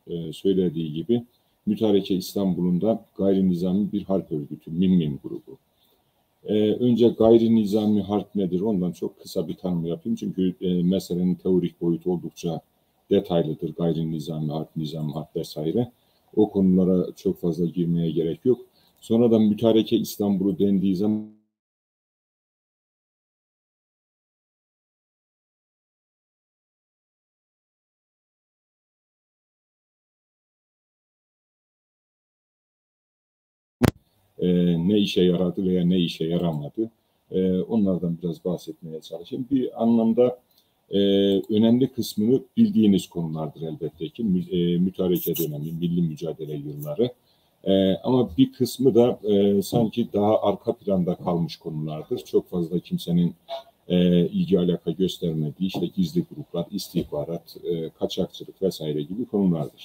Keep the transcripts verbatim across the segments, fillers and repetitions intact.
e, söylediği gibi Mütareke İstanbul'un da gayri nizami bir harp örgütü, MİM grubu. Ee, önce gayri nizami harp nedir? Ondan çok kısa bir tanım yapayım. Çünkü e, meselenin teorik boyutu oldukça detaylıdır. Gayri nizami harp, nizami harp vesaire. O konulara çok fazla girmeye gerek yok. Sonradan Mütareke İstanbul'u dendiği zaman e, ne işe yaradı veya ne işe yaramadı. E, onlardan biraz bahsetmeye çalışayım. Bir anlamda e, önemli kısmını bildiğiniz konulardır elbette ki. E, mütareke dönemi, milli mücadele yılları. E, ama bir kısmı da e, sanki daha arka planda kalmış konulardır. Çok fazla kimsenin e, ilgi alaka göstermediği işte gizli gruplar, istihbarat, e, kaçakçılık vesaire gibi konulardır.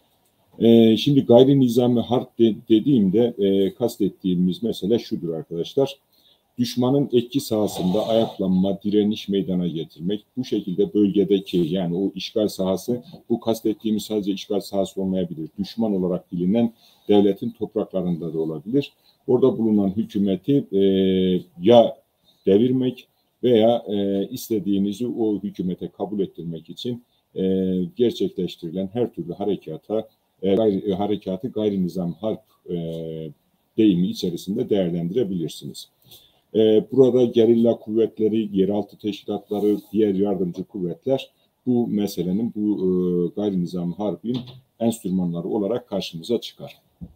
Ee, şimdi gayri nizami harp de, dediğimde e, kastettiğimiz mesele şudur arkadaşlar. Düşmanın etki sahasında ayaklanma, direniş meydana getirmek. Bu şekilde bölgedeki yani o işgal sahası, bu kastettiğimiz sadece işgal sahası olmayabilir. Düşman olarak bilinen devletin topraklarında da olabilir. Orada bulunan hükümeti e, ya devirmek veya e, istediğinizi o hükümete kabul ettirmek için e, gerçekleştirilen her türlü harekata E, gayri, harekatı gayri nizam harp e, deyimi içerisinde değerlendirebilirsiniz. E, burada gerilla kuvvetleri, yeraltı teşkilatları, diğer yardımcı kuvvetler bu meselenin, bu e, gayri nizam harbin enstrümanları olarak karşımıza çıkar.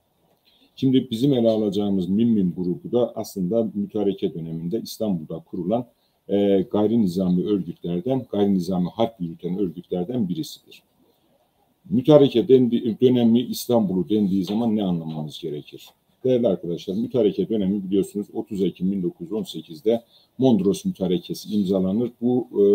Şimdi bizim ele alacağımız MİM grubu da aslında mütareke döneminde İstanbul'da kurulan e, gayri nizami örgütlerden, gayri nizami harp yürüten örgütlerden birisidir. Mütareke dönemi İstanbul'u dendiği zaman ne anlamamız gerekir? Değerli arkadaşlar, mütareke dönemi biliyorsunuz otuz Ekim bin dokuz yüz on sekiz'de Mondros Mütarekesi imzalanır. Bu e,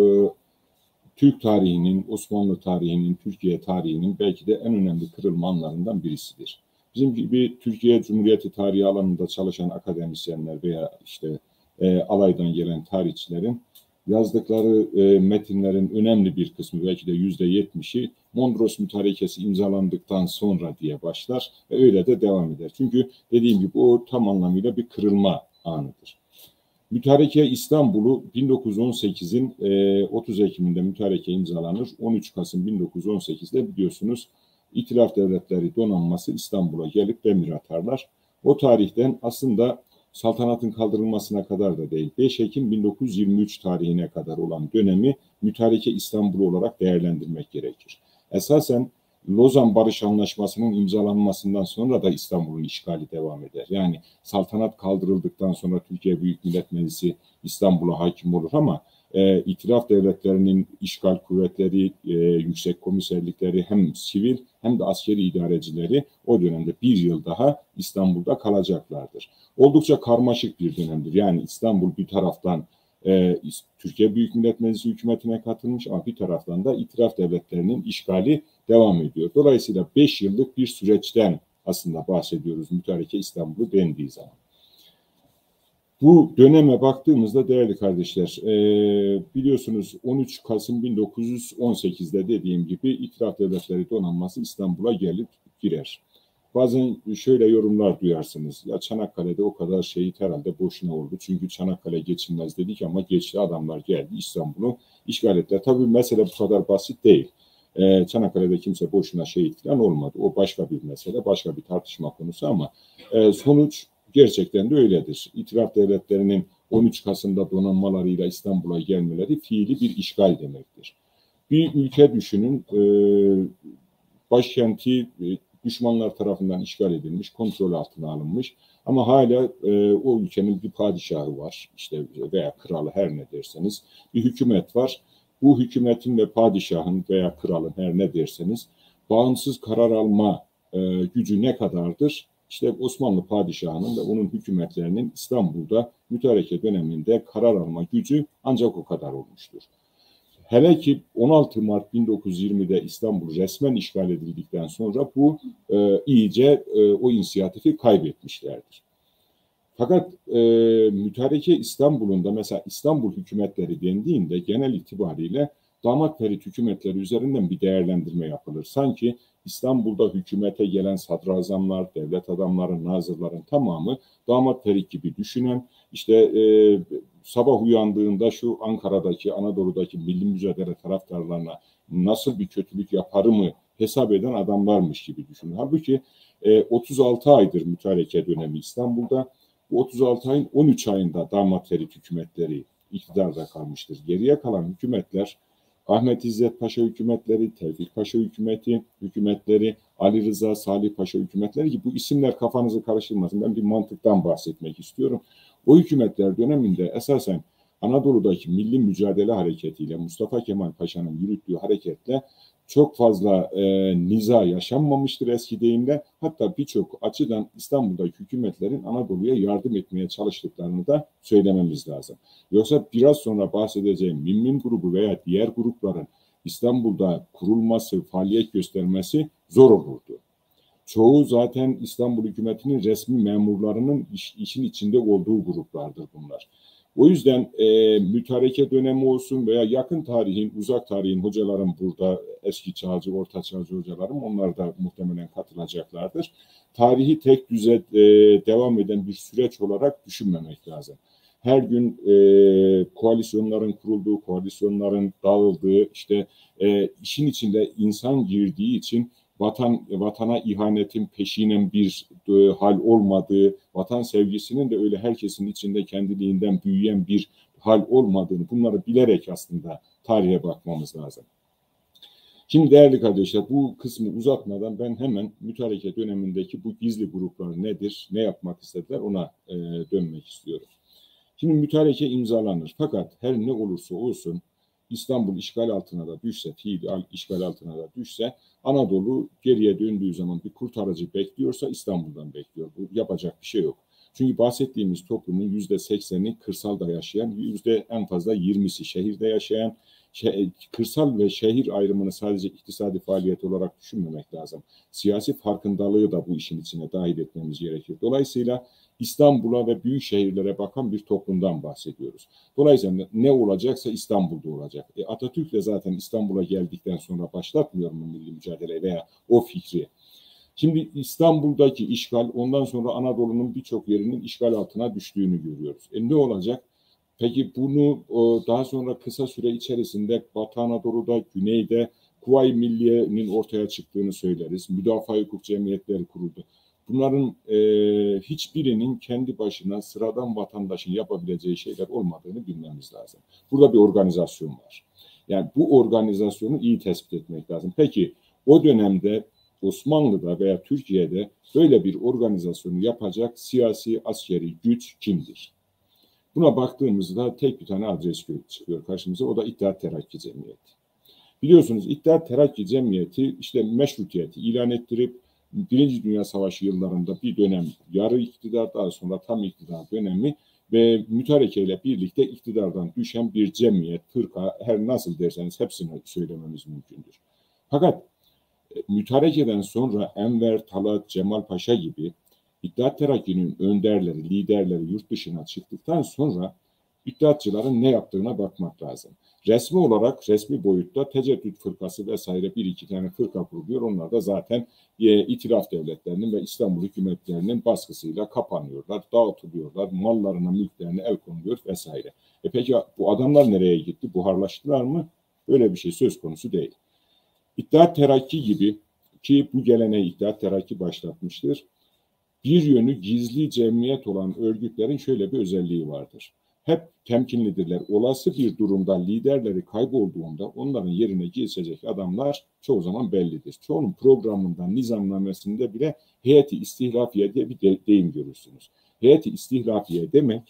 Türk tarihinin, Osmanlı tarihinin, Türkiye tarihinin belki de en önemli kırılma anlarından birisidir. Bizim gibi Türkiye Cumhuriyeti tarihi alanında çalışan akademisyenler veya işte e, alaydan gelen tarihçilerin yazdıkları e, metinlerin önemli bir kısmı, belki de yüzde yetmiş'i Mondros Mütarekesi imzalandıktan sonra diye başlar ve öyle de devam eder. Çünkü dediğim gibi o tam anlamıyla bir kırılma anıdır. Mütareke İstanbul'u bin dokuz yüz on sekiz'in e, otuz Ekim'inde mütareke imzalanır. on üç Kasım bin dokuz yüz on sekiz'de biliyorsunuz İtilaf Devletleri Donanması İstanbul'a gelip demir atarlar. O tarihten aslında saltanatın kaldırılmasına kadar da değil, beş Ekim bin dokuz yüz yirmi üç tarihine kadar olan dönemi Mütareke İstanbul olarak değerlendirmek gerekir. Esasen Lozan Barış Anlaşması'nın imzalanmasından sonra da İstanbul'un işgali devam eder. Yani saltanat kaldırıldıktan sonra Türkiye Büyük Millet Meclisi İstanbul'a hakim olur ama e, itilaf devletlerinin işgal kuvvetleri, e, yüksek komiserlikleri hem sivil hem de askeri idarecileri o dönemde bir yıl daha İstanbul'da kalacaklardır. Oldukça karmaşık bir dönemdir. Yani İstanbul bir taraftan e, Türkiye Büyük Millet Meclisi hükümetine katılmış ama bir taraftan da itilaf devletlerinin işgali devam ediyor. Dolayısıyla beş yıllık bir süreçten aslında bahsediyoruz Mütareke İstanbul'u dendiği zaman. Bu döneme baktığımızda değerli kardeşler, e, biliyorsunuz on üç Kasım bin dokuz yüz on sekiz'de dediğim gibi İtilaf Devletleri Donanması İstanbul'a gelip girer. Bazen şöyle yorumlar duyarsınız. Ya Çanakkale'de o kadar şehit herhalde boşuna oldu. Çünkü Çanakkale geçilmez dedik ama geçti, adamlar geldi İstanbul'u işgal ettiler. Tabii mesele bu kadar basit değil. Ee, Çanakkale'de kimse boşuna şehit falan olmadı. O başka bir mesele, başka bir tartışma konusu ama e, sonuç gerçekten de öyledir. İtilaf devletlerinin on üç Kasım'da donanmalarıyla İstanbul'a gelmeleri fiili bir işgal demektir. Bir ülke düşünün, e, başkenti e, düşmanlar tarafından işgal edilmiş, kontrol altına alınmış ama hala e, o ülkenin bir padişahı var, işte veya kralı, her ne derseniz, bir hükümet var. Bu hükümetin ve padişahın veya kralın, her ne derseniz, bağımsız karar alma e, gücü ne kadardır? İşte Osmanlı padişahının ve onun hükümetlerinin İstanbul'da mütareke döneminde karar alma gücü ancak o kadar olmuştur. Hele ki on altı Mart bin dokuz yüz yirmi'de İstanbul resmen işgal edildikten sonra bu e, iyice e, o inisiyatifi kaybetmişlerdir. Fakat e, mütareke İstanbul'un da mesela İstanbul hükümetleri dendiğinde genel itibariyle Damat Ferit hükümetleri üzerinden bir değerlendirme yapılır. Sanki İstanbul'da hükümete gelen sadrazamlar, devlet adamları, nazırların tamamı Damat Ferit gibi düşünen, işte e, sabah uyandığında şu Ankara'daki, Anadolu'daki milli mücadele taraftarlarına nasıl bir kötülük yaparımı hesap eden adamlarmış gibi düşünün. Halbuki e, otuz altı aydır mütareke dönemi İstanbul'da. Bu otuz altı ayın on üç ayında Damat Ferit hükümetleri iktidarda kalmıştır. Geriye kalan hükümetler Ahmet İzzet Paşa hükümetleri, Tevfik Paşa hükümeti, hükümetleri, Ali Rıza Salih Paşa hükümetleri ki bu isimler kafanızı karıştırmasın. Ben bir mantıktan bahsetmek istiyorum. O hükümetler döneminde esasen Anadolu'daki milli mücadele hareketiyle, Mustafa Kemal Paşa'nın yürüttüğü hareketle çok fazla e, niza yaşanmamıştır eski deyimle. Hatta birçok açıdan İstanbul'daki hükümetlerin Anadolu'ya yardım etmeye çalıştıklarını da söylememiz lazım. Yoksa biraz sonra bahsedeceğim Mimmim grubu veya diğer grupların İstanbul'da kurulması, faaliyet göstermesi zor olurdu. Çoğu zaten İstanbul hükümetinin resmi memurlarının iş, işin içinde olduğu gruplardır bunlar. O yüzden e, mütareke dönemi olsun veya yakın tarihin, uzak tarihin hocalarım burada, eski çağcı, orta çağcı hocalarım, onlar da muhtemelen katılacaklardır. Tarihi tek düze e, devam eden bir süreç olarak düşünmemek lazım. Her gün e, koalisyonların kurulduğu, koalisyonların dağıldığı, işte e, işin içinde insan girdiği için vatan vatana ihanetin peşinen bir e, hal olmadığı, vatan sevgisinin de öyle herkesin içinde kendiliğinden büyüyen bir hal olmadığını, bunları bilerek aslında tarihe bakmamız lazım. Şimdi değerli kardeşler, bu kısmı uzatmadan ben hemen mütareke dönemindeki bu gizli gruplar nedir, ne yapmak istediler ona e, dönmek istiyorum. Şimdi mütareke imzalanır fakat her ne olursa olsun İstanbul işgal altına da düşse, fiil işgal altına da düşse Anadolu geriye döndüğü zaman bir kurtarıcı bekliyorsa İstanbul'dan bekliyor. Bu yapacak bir şey yok. Çünkü bahsettiğimiz toplumun yüzde sekseni kırsalda yaşayan, yüzde en fazla yirmisi şehirde yaşayan, kırsal ve şehir ayrımını sadece iktisadi faaliyet olarak düşünmemek lazım. Siyasi farkındalığı da bu işin içine dahil etmemiz gerekir. Dolayısıyla İstanbul'a ve büyük şehirlere bakan bir toplumdan bahsediyoruz. Dolayısıyla ne olacaksa İstanbul'da olacak. E Atatürk de zaten İstanbul'a geldikten sonra başlatmıyor mu milli mücadele veya o fikri? Şimdi İstanbul'daki işgal, ondan sonra Anadolu'nun birçok yerinin işgal altına düştüğünü görüyoruz. E ne olacak? Peki bunu daha sonra kısa süre içerisinde Batı Anadolu'da, Güney'de Kuvayi Milliye'nin ortaya çıktığını söyleriz. Müdafaa hukuk cemiyetleri kuruldu. Bunların e, hiçbirinin kendi başına sıradan vatandaşın yapabileceği şeyler olmadığını bilmemiz lazım. Burada bir organizasyon var. Yani bu organizasyonu iyi tespit etmek lazım. Peki o dönemde Osmanlı'da veya Türkiye'de böyle bir organizasyonu yapacak siyasi askeri güç kimdir? Buna baktığımızda tek bir tane adres çıkıyor karşımıza. O da İttihat Terakki Cemiyeti. Biliyorsunuz İttihat Terakki Cemiyeti işte meşrutiyeti ilan ettirip Birinci Dünya Savaşı yıllarında bir dönem yarı iktidar, daha sonra tam iktidar dönemi ve mütarekeyle birlikte iktidardan düşen bir cemiyet, fırka, her nasıl derseniz hepsini söylememiz mümkündür. Fakat mütarekeden sonra Enver, Talat, Cemal Paşa gibi İttihat Terakki'nin önderleri, liderleri yurt dışına çıktıktan sonra İttihatçıların ne yaptığına bakmak lazım. Resmi olarak, resmi boyutta Teceddüt Fırkası vesaire bir iki tane fırka kuruluyor. Onlar da zaten e, itilaf devletlerinin ve İstanbul hükümetlerinin baskısıyla kapanıyorlar, dağıtılıyorlar, mallarına, mülklerine el konuluyor vesaire. E peki bu adamlar nereye gitti? Buharlaştılar mı? Öyle bir şey söz konusu değil. İttihat Terakki gibi, ki bu geleneği İttihat Terakki başlatmıştır, bir yönü gizli cemiyet olan örgütlerin şöyle bir özelliği vardır. Hep temkinlidirler. Olası bir durumda liderleri kaybolduğunda onların yerine geçecek adamlar çoğu zaman bellidir. Çoğunun programından, nizamnamesinde bile heyeti istihlafiye diye bir de, deyim görürsünüz. Heyeti istihlafiye demek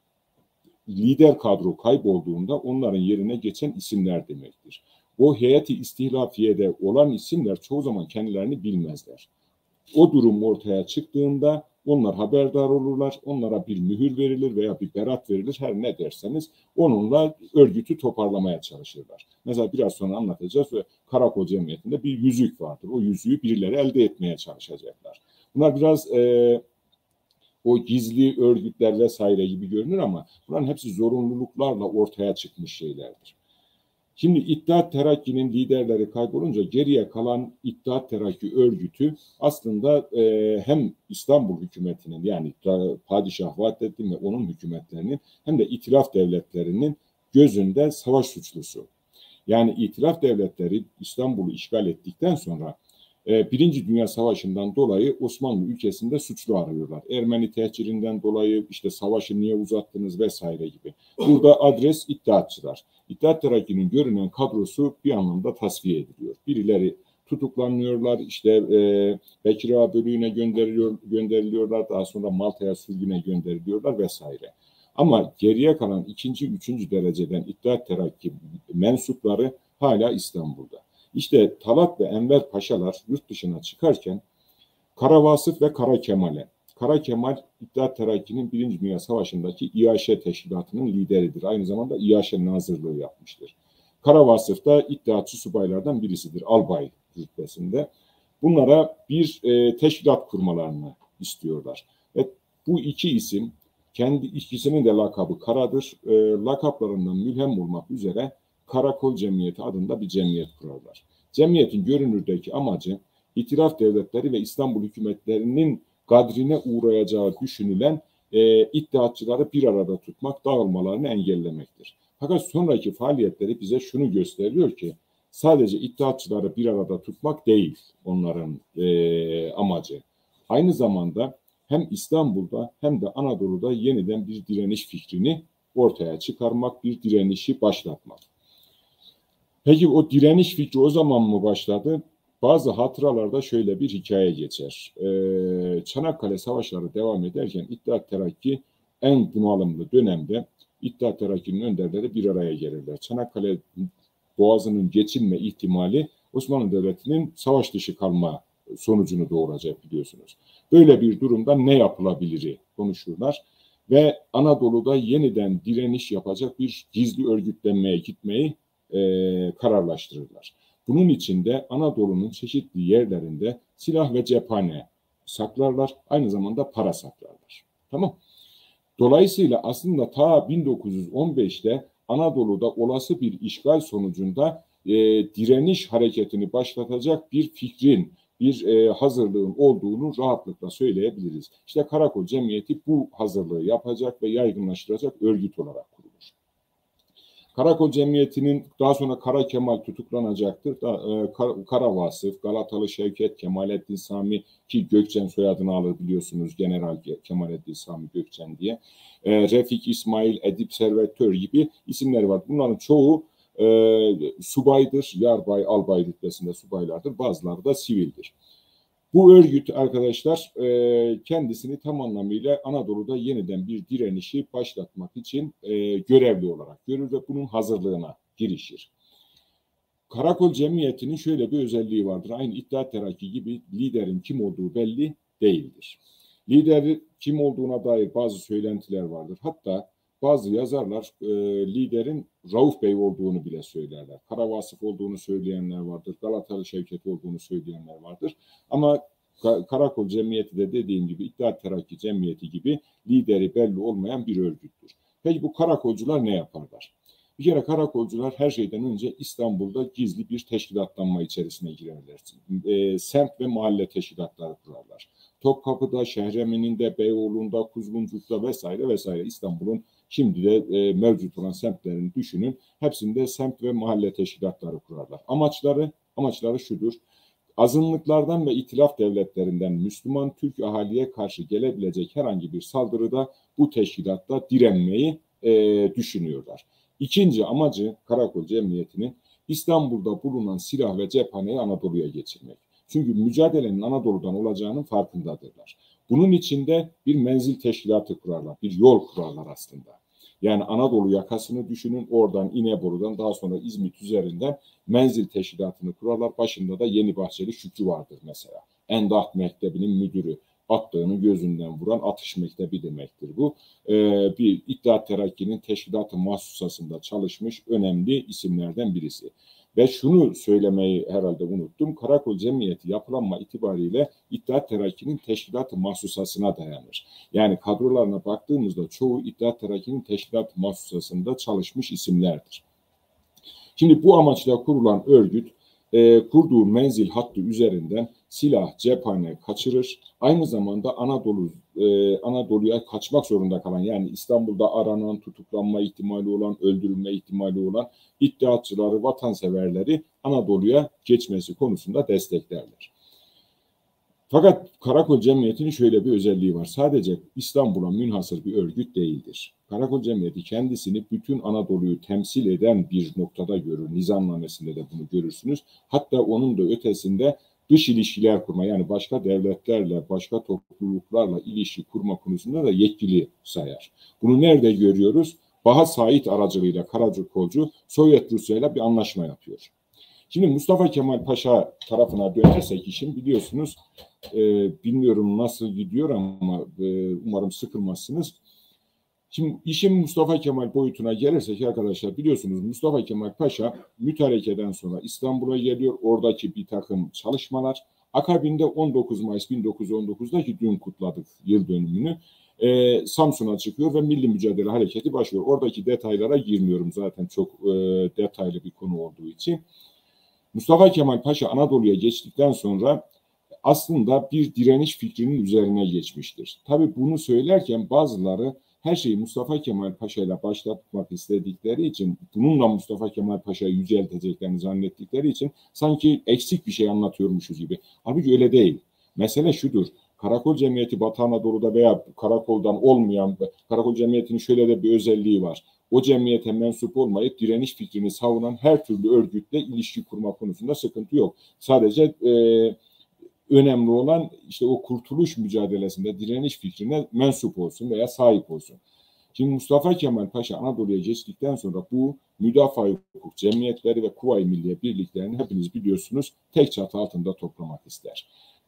lider kadro kaybolduğunda onların yerine geçen isimler demektir. O heyeti istihlafiyede olan isimler çoğu zaman kendilerini bilmezler. O durum ortaya çıktığında onlar haberdar olurlar, onlara bir mühür verilir veya bir berat verilir, her ne derseniz onunla örgütü toparlamaya çalışırlar. Mesela biraz sonra anlatacağız ve Karakol Cemiyeti'nde bir yüzük vardır. O yüzüğü birileri elde etmeye çalışacaklar. Bunlar biraz e, o gizli örgütler vesaire gibi görünür ama bunların hepsi zorunluluklarla ortaya çıkmış şeylerdir. Şimdi İttihat Terakki'nin liderleri kaybolunca geriye kalan İttihat Terakki örgütü aslında e, hem İstanbul hükümetinin, yani Padişah Vahdettin ve onun hükümetlerinin, hem de itilaf devletlerinin gözünde savaş suçlusu. Yani itilaf devletleri İstanbul'u işgal ettikten sonra e, Birinci Dünya Savaşı'ndan dolayı Osmanlı ülkesinde suçlu arıyorlar. Ermeni tehcirinden dolayı işte savaşı niye uzattınız vesaire gibi. Burada adres İttihatçılar. İttihat Terakki'nin görünen kadrosu bir anlamda tasfiye ediliyor. Birileri tutuklanıyorlar, işte e, Bekir Ağa bölüğüne gönderiliyor, gönderiliyorlar, daha sonra Malta'ya sürgüne gönderiliyorlar vesaire. Ama geriye kalan ikinci, üçüncü dereceden İttihat Terakki mensupları hala İstanbul'da. İşte Talat ve Enver Paşalar yurt dışına çıkarken Kara Vasıf ve Kara Kemal'e, Kara Kemal İttihat Terakki'nin Birinci Dünya Savaşı'ndaki İAŞ Teşkilatı'nın lideridir. Aynı zamanda İAŞ Nazırlığı yapmıştır. Kara Vasıf da İttihatçı subaylardan birisidir, albay rütbesinde. Bunlara bir e, teşkilat kurmalarını istiyorlar. Ve bu iki isim, kendi ikisinin de lakabı Kara'dır. E, lakaplarından mülhem olmak üzere Karakol Cemiyeti adında bir cemiyet kurarlar. Cemiyetin görünürdeki amacı İtilaf devletleri ve İstanbul hükümetlerinin gadrine uğrayacağı düşünülen e, İttihatçıları bir arada tutmak, dağılmalarını engellemektir. Fakat sonraki faaliyetleri bize şunu gösteriyor ki sadece İttihatçıları bir arada tutmak değil onların e, amacı. Aynı zamanda hem İstanbul'da hem de Anadolu'da yeniden bir direniş fikrini ortaya çıkarmak, bir direnişi başlatmak. Peki o direniş fikri o zaman mı başladı? Bazı hatıralarda şöyle bir hikaye geçer. Ee, Çanakkale Savaşları devam ederken İttihat Terakki en bunalımlı dönemde İttihat Terakki'nin önderleri bir araya gelirler. Çanakkale Boğazı'nın geçilme ihtimali Osmanlı Devleti'nin savaş dışı kalma sonucunu doğuracak, biliyorsunuz. Böyle bir durumda ne yapılabilir konuşurlar ve Anadolu'da yeniden direniş yapacak bir gizli örgütlenmeye gitmeyi e, kararlaştırırlar. Bunun için de Anadolu'nun çeşitli yerlerinde silah ve cephane saklarlar, aynı zamanda para saklarlar. Tamam. Dolayısıyla aslında ta bin dokuz yüz on beşte Anadolu'da olası bir işgal sonucunda e, direniş hareketini başlatacak bir fikrin, bir e, hazırlığın olduğunu rahatlıkla söyleyebiliriz. İşte Karakol Cemiyeti bu hazırlığı yapacak ve yaygınlaştıracak örgüt olarak kurulur. Karakol Cemiyeti'nin daha sonra Kara Kemal tutuklanacaktır. Da, e, Kar, Kara Vasıf, Galatalı Şevket, Kemalettin Sami, ki Gökçen soyadını alır biliyorsunuz, General Kemalettin Sami Gökçen diye. E, Refik İsmail, Edip Servet-Tör gibi isimler var. Bunların çoğu e, subaydır, yarbay, albay rütbesinde subaylardır. Bazıları da sivildir. Bu örgüt arkadaşlar e, kendisini tam anlamıyla Anadolu'da yeniden bir direnişi başlatmak için e, görevli olarak görür ve bunun hazırlığına girişir. Karakol Cemiyeti'nin şöyle bir özelliği vardır. Aynı İttihat Terakki gibi liderin kim olduğu belli değildir. Liderin kim olduğuna dair bazı söylentiler vardır. Hatta bazı yazarlar e, liderin Rauf Bey olduğunu bile söylerler. Kara Vasıf olduğunu söyleyenler vardır. Galatalı Şevket olduğunu söyleyenler vardır. Ama Karakol Cemiyeti de dediğim gibi İttihat Terakki Cemiyeti gibi lideri belli olmayan bir örgüttür. Peki bu karakolcular ne yaparlar? Bir kere karakolcular her şeyden önce İstanbul'da gizli bir teşkilatlanma içerisine girerler. E, semt ve mahalle teşkilatları kurarlar. Topkapı'da, Şehremini'nde, Beyoğlu'nda, Kuzguncuk'ta vesaire vesaire İstanbul'un şimdi de e, mevcut olan semtlerini düşünün. Hepsinde semt ve mahalle teşkilatları kurarlar. Amaçları, amaçları şudur. Azınlıklardan ve itilaf devletlerinden Müslüman Türk ahaliye karşı gelebilecek herhangi bir saldırıda bu teşkilatta direnmeyi e, düşünüyorlar. İkinci amacı Karakol Cemiyeti'nin İstanbul'da bulunan silah ve cephaneyi Anadolu'ya geçirmek. Çünkü mücadelenin Anadolu'dan olacağının farkındadırlar. Bunun için de bir menzil teşkilatı kurarlar, bir yol kurarlar aslında. Yani Anadolu yakasını düşünün, oradan İnebolu'dan daha sonra İzmit üzerinden menzil teşkilatını kurarlar. Başında da Yeni Bahçeli Şükrü vardır mesela. Endaht Mektebi'nin müdürü. Attığını gözünden vuran atış mektebi demektir bu. Ee, bir İttihat Terakki'nin teşkilat-ı mahsusasında çalışmış önemli isimlerden birisi. Ve şunu söylemeyi herhalde unuttum. Karakol Cemiyeti yapılanma itibariyle İttihat Terakki'nin teşkilat-ı mahsusasına dayanır. Yani kadrolarına baktığımızda çoğu İttihat Terakki'nin teşkilat-ı mahsusasında çalışmış isimlerdir. Şimdi bu amaçla kurulan örgüt e, kurduğu menzil hattı üzerinden silah, cephane kaçırır. Aynı zamanda Anadolu e, Anadolu'ya kaçmak zorunda kalan, yani İstanbul'da aranan, tutuklanma ihtimali olan, öldürülme ihtimali olan iddiatçıları, vatanseverleri Anadolu'ya geçmesi konusunda desteklerler. Fakat Karakol Cemiyeti'nin şöyle bir özelliği var. Sadece İstanbul'a münhasır bir örgüt değildir. Karakol Cemiyeti kendisini bütün Anadolu'yu temsil eden bir noktada görür. Nizamnamesinde de bunu görürsünüz. Hatta onun da ötesinde dış ilişkiler kurma, yani başka devletlerle, başka topluluklarla ilişki kurma konusunda da yetkili sayar. Bunu nerede görüyoruz? Baha Said aracılığıyla Karakolcu Sovyet Rusya'yla bir anlaşma yapıyor. Şimdi Mustafa Kemal Paşa tarafına dönersek işin, biliyorsunuz, e, bilmiyorum nasıl gidiyor ama e, umarım sıkılmazsınız. Şimdi işin Mustafa Kemal boyutuna gelirsek arkadaşlar, biliyorsunuz Mustafa Kemal Paşa mütarekeden sonra İstanbul'a geliyor. Oradaki bir takım çalışmalar. Akabinde on dokuz Mayıs bin dokuz yüz on dokuz'daki dün kutladık yıl dönümünü. E, Samsun'a çıkıyor ve Milli Mücadele Hareketi başlıyor. Oradaki detaylara girmiyorum zaten, çok e, detaylı bir konu olduğu için. Mustafa Kemal Paşa Anadolu'ya geçtikten sonra aslında bir direniş fikrinin üzerine geçmiştir. Tabii bunu söylerken bazıları her şeyi Mustafa Kemal Paşa ile başlatmak istedikleri için, bununla Mustafa Kemal Paşa'yı yücelteceklerini zannettikleri için sanki eksik bir şey anlatıyormuşuz gibi. Halbuki öyle değil. Mesele şudur: Karakol Cemiyeti Batı Anadolu'da veya karakoldan olmayan, Karakol Cemiyeti'nin şöyle de bir özelliği var: o cemiyete mensup olmayıp direniş fikrini savunan her türlü örgütle ilişki kurma konusunda sıkıntı yok. Sadece e, önemli olan işte o kurtuluş mücadelesinde direniş fikrine mensup olsun veya sahip olsun. Şimdi Mustafa Kemal Paşa Anadolu'ya geçtikten sonra bu müdafaa hukuk cemiyetleri ve Kuvayi Milliye birliklerini hepiniz biliyorsunuz tek çatı altında toplamak ister.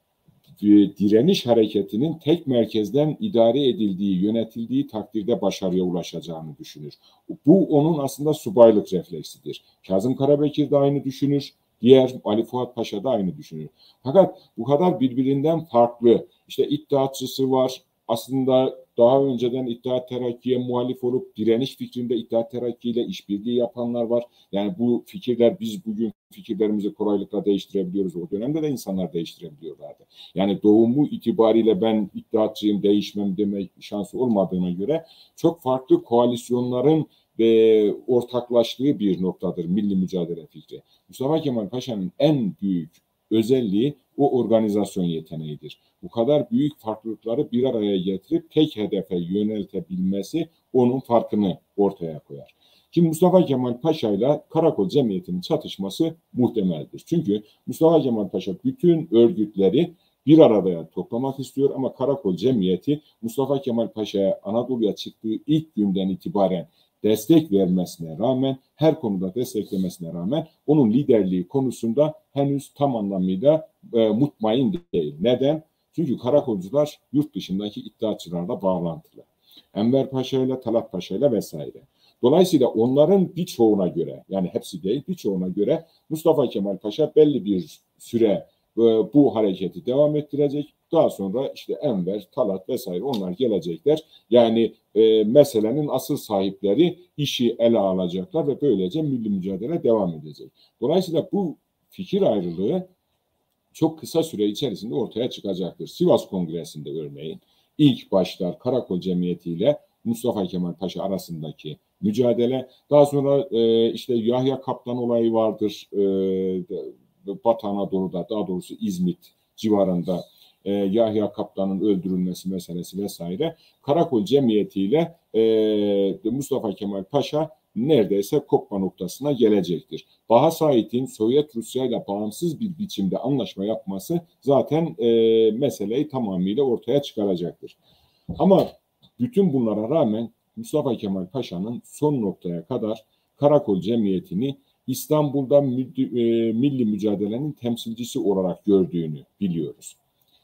Direniş hareketinin tek merkezden idare edildiği, yönetildiği takdirde başarıya ulaşacağını düşünür. Bu onun aslında subaylık refleksidir. Kazım Karabekir de aynı düşünür. Diğer Ali Fuat Paşa da aynı düşünür. Fakat bu kadar birbirinden farklı, işte iddiatçısı var, aslında daha önceden İttihat Terakki'ye muhalif olup direniş fikrinde İttihat Terakki ile işbirliği yapanlar var. Yani bu fikirler, biz bugün fikirlerimizi kolaylıkla değiştirebiliyoruz. O dönemde de insanlar değiştirebiliyorlardı. Yani doğumu itibariyle ben iddiatçıyım, değişmem demek şansı olmadığına göre çok farklı koalisyonların ve ortaklaştığı bir noktadır milli mücadele fikri. Mustafa Kemal Paşa'nın en büyük özelliği o organizasyon yeteneğidir. Bu kadar büyük farklılıkları bir araya getirip tek hedefe yöneltebilmesi onun farkını ortaya koyar. Şimdi Mustafa Kemal Paşa ile Karakol Cemiyeti'nin çatışması muhtemeldir. Çünkü Mustafa Kemal Paşa bütün örgütleri bir araya toplamak istiyor ama Karakol Cemiyeti Mustafa Kemal Paşa'ya Anadolu'ya çıktığı ilk günden itibaren destek vermesine rağmen, her konuda desteklemesine rağmen onun liderliği konusunda henüz tam anlamıyla e, mutmain değil. Neden? Çünkü karakolcular yurt dışındaki iddiatçılarla bağlantılı. Enver Paşa ile, Talat Paşa ile vesaire. Dolayısıyla onların birçoğuna göre, yani hepsi değil birçoğuna göre Mustafa Kemal Paşa belli bir süre e, bu hareketi devam ettirecek. Daha sonra işte Enver, Talat vesaire onlar gelecekler. Yani e, meselenin asıl sahipleri işi ele alacaklar ve böylece milli mücadele devam edecek. Dolayısıyla bu fikir ayrılığı çok kısa süre içerisinde ortaya çıkacaktır. Sivas Kongresi'nde örneğin ilk başlar Karakol Cemiyeti ile Mustafa Kemal Paşa arasındaki mücadele, daha sonra e, işte Yahya Kaptan olayı vardır e, Batı Anadolu'da, daha doğrusu İzmit civarında e, Yahya Kaptan'ın öldürülmesi meselesi vesaire. Karakol Cemiyeti ile e, Mustafa Kemal Paşa neredeyse kopma noktasına gelecektir. Baha Said'in Sovyet Rusya ile bağımsız bir biçimde anlaşma yapması zaten e, meseleyi tamamıyla ortaya çıkaracaktır. Ama bütün bunlara rağmen Mustafa Kemal Paşa'nın son noktaya kadar Karakol Cemiyeti'ni İstanbul'da milli, e, milli mücadelenin temsilcisi olarak gördüğünü biliyoruz.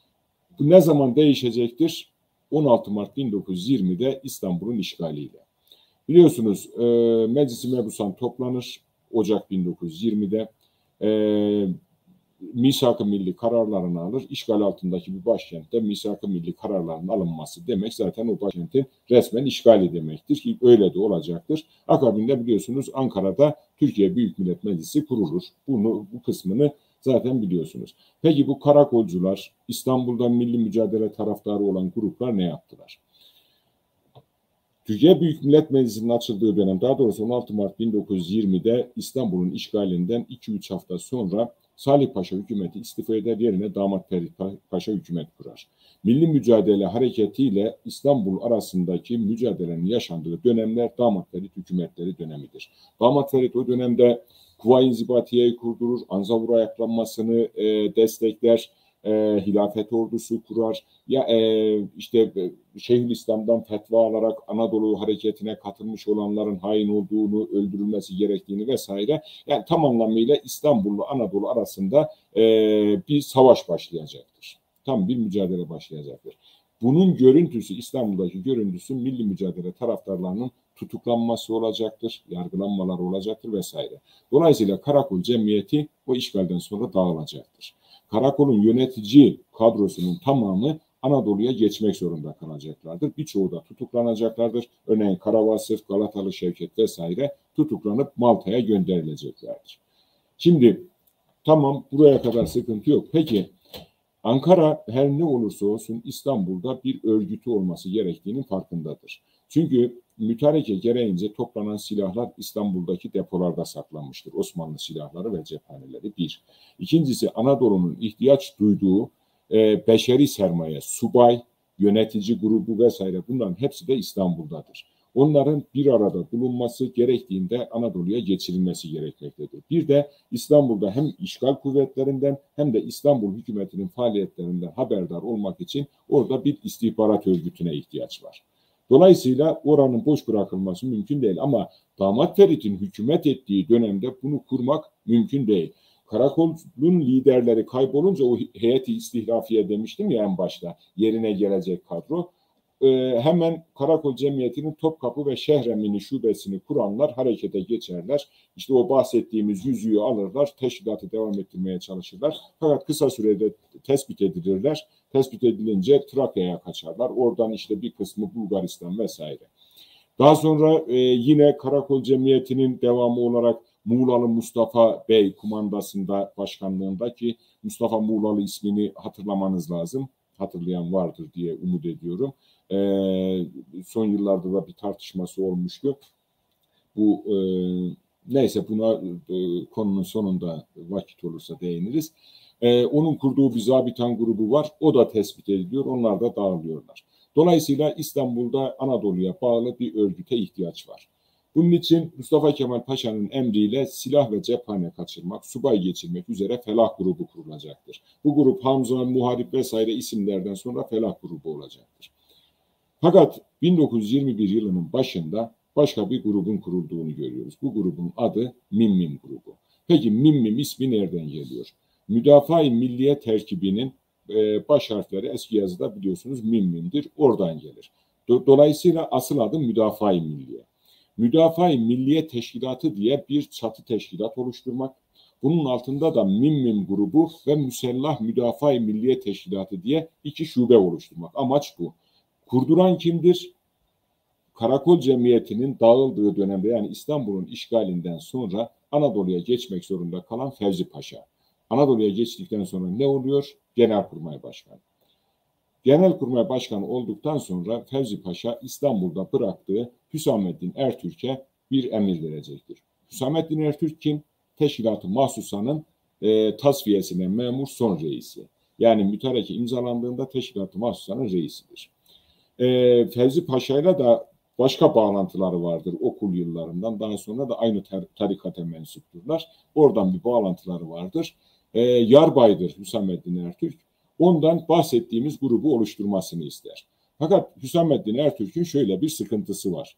Bu ne zaman değişecektir? on altı Mart bin dokuz yüz yirmi'de İstanbul'un işgaliyle. Biliyorsunuz e, Meclis-i Mebusan toplanır Ocak bin dokuz yüz yirmi'de. E, misak-ı milli kararlarını alır. İşgal altındaki bir başkentte misak-ı milli kararlarının alınması demek zaten o başkentin resmen işgali demektir ki öyle de olacaktır. Akabinde biliyorsunuz Ankara'da Türkiye Büyük Millet Meclisi kurulur. Bunu, bu kısmını zaten biliyorsunuz. Peki bu karakolcular, İstanbul'da milli mücadele taraftarı olan gruplar ne yaptılar? Türkiye Büyük Millet Meclisi'nin açıldığı dönem, daha doğrusu on altı Mart bin dokuz yüz yirmide İstanbul'un işgalinden iki üç hafta sonra Salih Paşa hükümeti istifa eder, yerine Damat Ferit Paşa hükümet kurar. Milli mücadele hareketiyle İstanbul arasındaki mücadelenin yaşandığı dönemler Damat Ferit hükümetleri dönemidir. Damat Ferit o dönemde Kuvayi İnzibatiye'yi kurdurur, Anzavur ayaklanmasını e, destekler, e, hilafet ordusu kurar. Ya e, işte e, Şeyhülislam'dan fetva alarak Anadolu hareketine katılmış olanların hain olduğunu, öldürülmesi gerektiğini vesaire. Yani tam anlamıyla İstanbul'la Anadolu arasında e, bir savaş başlayacaktır. Tam bir mücadele başlayacaktır. Bunun görüntüsü, İstanbul'daki görüntüsü milli mücadele taraftarlarının tutuklanması olacaktır, yargılanmalar olacaktır vesaire. Dolayısıyla Karakol Cemiyeti o işgalden sonra dağılacaktır. Karakolun yönetici kadrosunun tamamı Anadolu'ya geçmek zorunda kalacaklardır. Birçoğu da tutuklanacaklardır. Örneğin Karavasıf, Galatalı Şevket vesaire tutuklanıp Malta'ya gönderileceklerdir. Şimdi tamam, buraya kadar sıkıntı yok. Peki Ankara her ne olursa olsun İstanbul'da bir örgütü olması gerektiğinin farkındadır. Çünkü mütareke gereğince toplanan silahlar İstanbul'daki depolarda saklanmıştır. Osmanlı silahları ve cephaneleri bir. İkincisi, Anadolu'nun ihtiyaç duyduğu e, beşeri sermaye, subay, yönetici grubu vesaire bunların hepsi de İstanbul'dadır. Onların bir arada bulunması gerektiğinde Anadolu'ya geçirilmesi gerekmektedir. Bir de İstanbul'da hem işgal kuvvetlerinden hem de İstanbul hükümetinin faaliyetlerinden haberdar olmak için orada bir istihbarat örgütüne ihtiyaç var. Dolayısıyla oranın boş bırakılması mümkün değil ama Damat Ferit'in hükümet ettiği dönemde bunu kurmak mümkün değil. Karakolun liderleri kaybolunca o heyeti istihlafiye demiştim ya en başta, yerine gelecek kadro. Ee, hemen Karakol Cemiyeti'nin Topkapı ve Şehremini şubesini kuranlar harekete geçerler. İşte o bahsettiğimiz yüzüğü alırlar, teşkilatı devam ettirmeye çalışırlar. Fakat kısa sürede tespit edilirler. Tespit edilince Trakya'ya kaçarlar. Oradan işte bir kısmı Bulgaristan vesaire. Daha sonra e, yine Karakol Cemiyeti'nin devamı olarak Muğlalı Mustafa Bey kumandasında, başkanlığındaki Mustafa Muğlalı ismini hatırlamanız lazım. Hatırlayan vardır diye umut ediyorum. Ee, son yıllarda da bir tartışması olmuştu. Bu e, neyse buna e, konunun sonunda vakit olursa değiniriz. E, onun kurduğu bir zabitan grubu var. O da tespit ediliyor. Onlar da dağılıyorlar. Dolayısıyla İstanbul'da Anadolu'ya bağlı bir örgüte ihtiyaç var. Bunun için Mustafa Kemal Paşa'nın emriyle silah ve cephane kaçırmak, subay geçirmek üzere Felah grubu kurulacaktır. Bu grup Hamza, Muharip vesaire isimlerden sonra Felah grubu olacaktır. Fakat bin dokuz yüz yirmi bir yılının başında başka bir grubun kurulduğunu görüyoruz. Bu grubun adı Mimmim grubu. Peki Mimmim ismi nereden geliyor? Müdafaa-i Milliye terkibinin e, baş harfleri eski yazıda biliyorsunuz Mimmim'dir. Oradan gelir. Dolayısıyla asıl adı Müdafaa-i Milliye. Müdafaa-i Milliye Teşkilatı diye bir çatı teşkilat oluşturmak. Bunun altında da Mimmim grubu ve Müsellah Müdafaa-i Milliye Teşkilatı diye iki şube oluşturmak. Amaç bu. Kurduran kimdir? Karakol Cemiyeti'nin dağıldığı dönemde, yani İstanbul'un işgalinden sonra Anadolu'ya geçmek zorunda kalan Fevzi Paşa. Anadolu'ya geçtikten sonra ne oluyor? Genelkurmay Başkanı. Genelkurmay Başkanı olduktan sonra Fevzi Paşa İstanbul'da bıraktığı Hüsamettin Ertürk'e bir emir verecektir. Hüsamettin Ertürk kim? Teşkilat-ı Mahsusa'nın e, tasfiyesine memur son reisi. Yani mütareke imzalandığında Teşkilat-ı Mahsusa'nın reisidir. E, Fevzi Paşa'yla da başka bağlantıları vardır okul yıllarından. Daha sonra da aynı tarikata mensupturlar. Oradan bir bağlantıları vardır. E, Yarbaydır Hüsamettin Ertürk. Ondan bahsettiğimiz grubu oluşturmasını ister. Fakat Hüsamettin Ertürk'ün şöyle bir sıkıntısı var.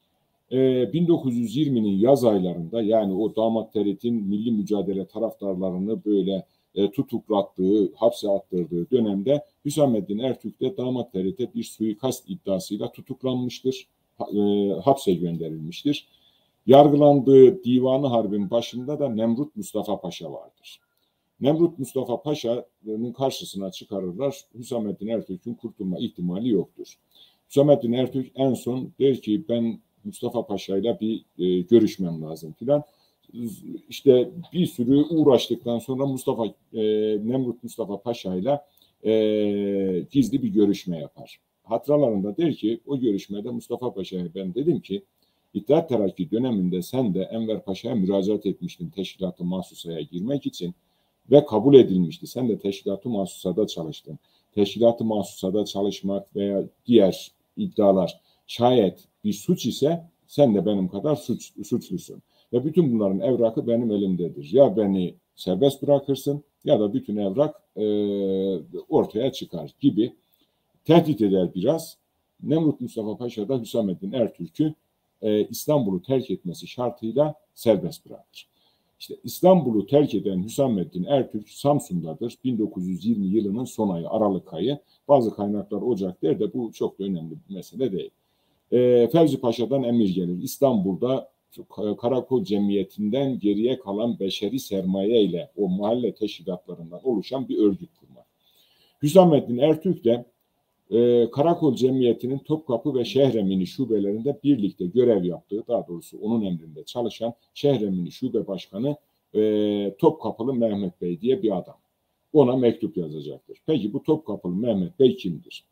Ee, bin dokuz yüz yirminin yaz aylarında, yani o Damat Ferit'in milli mücadele taraftarlarını böyle e, tutuklattığı, hapse attırdığı dönemde Hüsamettin Ertürk de Damat Ferit'e bir suikast iddiasıyla tutuklanmıştır, e, hapse gönderilmiştir. Yargılandığı Divanı Harbi'nin başında da Nemrut Mustafa Paşa vardır. Nemrut Mustafa Paşa'nın karşısına çıkarırlar. Hüsamettin Ertürk'ün kurtulma ihtimali yoktur. Hüsamettin Ertürk en son der ki ben Mustafa Paşa'yla bir e, görüşmem lazım filan. İşte bir sürü uğraştıktan sonra Mustafa e, Nemrut Mustafa Paşa'yla e, gizli bir görüşme yapar. Hatıralarında der ki o görüşmede Mustafa Paşa'ya ben dedim ki İttihat Terakki döneminde sen de Enver Paşa'ya müracaat etmiştin Teşkilat-ı Mahsusa'ya girmek için ve kabul edilmişti. Sen de Teşkilat-ı Mahsusa'da çalıştın. Teşkilat-ı Mahsusa'da çalışmak veya diğer iddialar şayet bir suç ise sen de benim kadar suç, suçlusun. Ve bütün bunların evrakı benim elimdedir. Ya beni serbest bırakırsın ya da bütün evrak e, ortaya çıkar gibi tehdit eder biraz. Nemrut Mustafa Paşa da Hüsamettin Ertürk'ü e, İstanbul'u terk etmesi şartıyla serbest bırakır. İşte İstanbul'u terk eden Hüsamettin Ertürk Samsun'dadır. bin dokuz yüz yirmi yılının son ayı, Aralık ayı. Bazı kaynaklar Ocak der de bu çok da önemli bir mesele değil. E, Fevzi Paşa'dan emir gelir. İstanbul'da Karakol Cemiyeti'nden geriye kalan beşeri sermaye ile o mahalle teşkilatlarından oluşan bir örgüt kurmak. Hüsamettin Ertürk de e, Karakol Cemiyeti'nin Topkapı ve Şehremini şubelerinde birlikte görev yaptığı, daha doğrusu onun emrinde çalışan Şehremini Şube Başkanı e, Topkapılı Mehmet Bey diye bir adam. Ona mektup yazacaktır. Peki bu Topkapılı Mehmet Bey kimdir?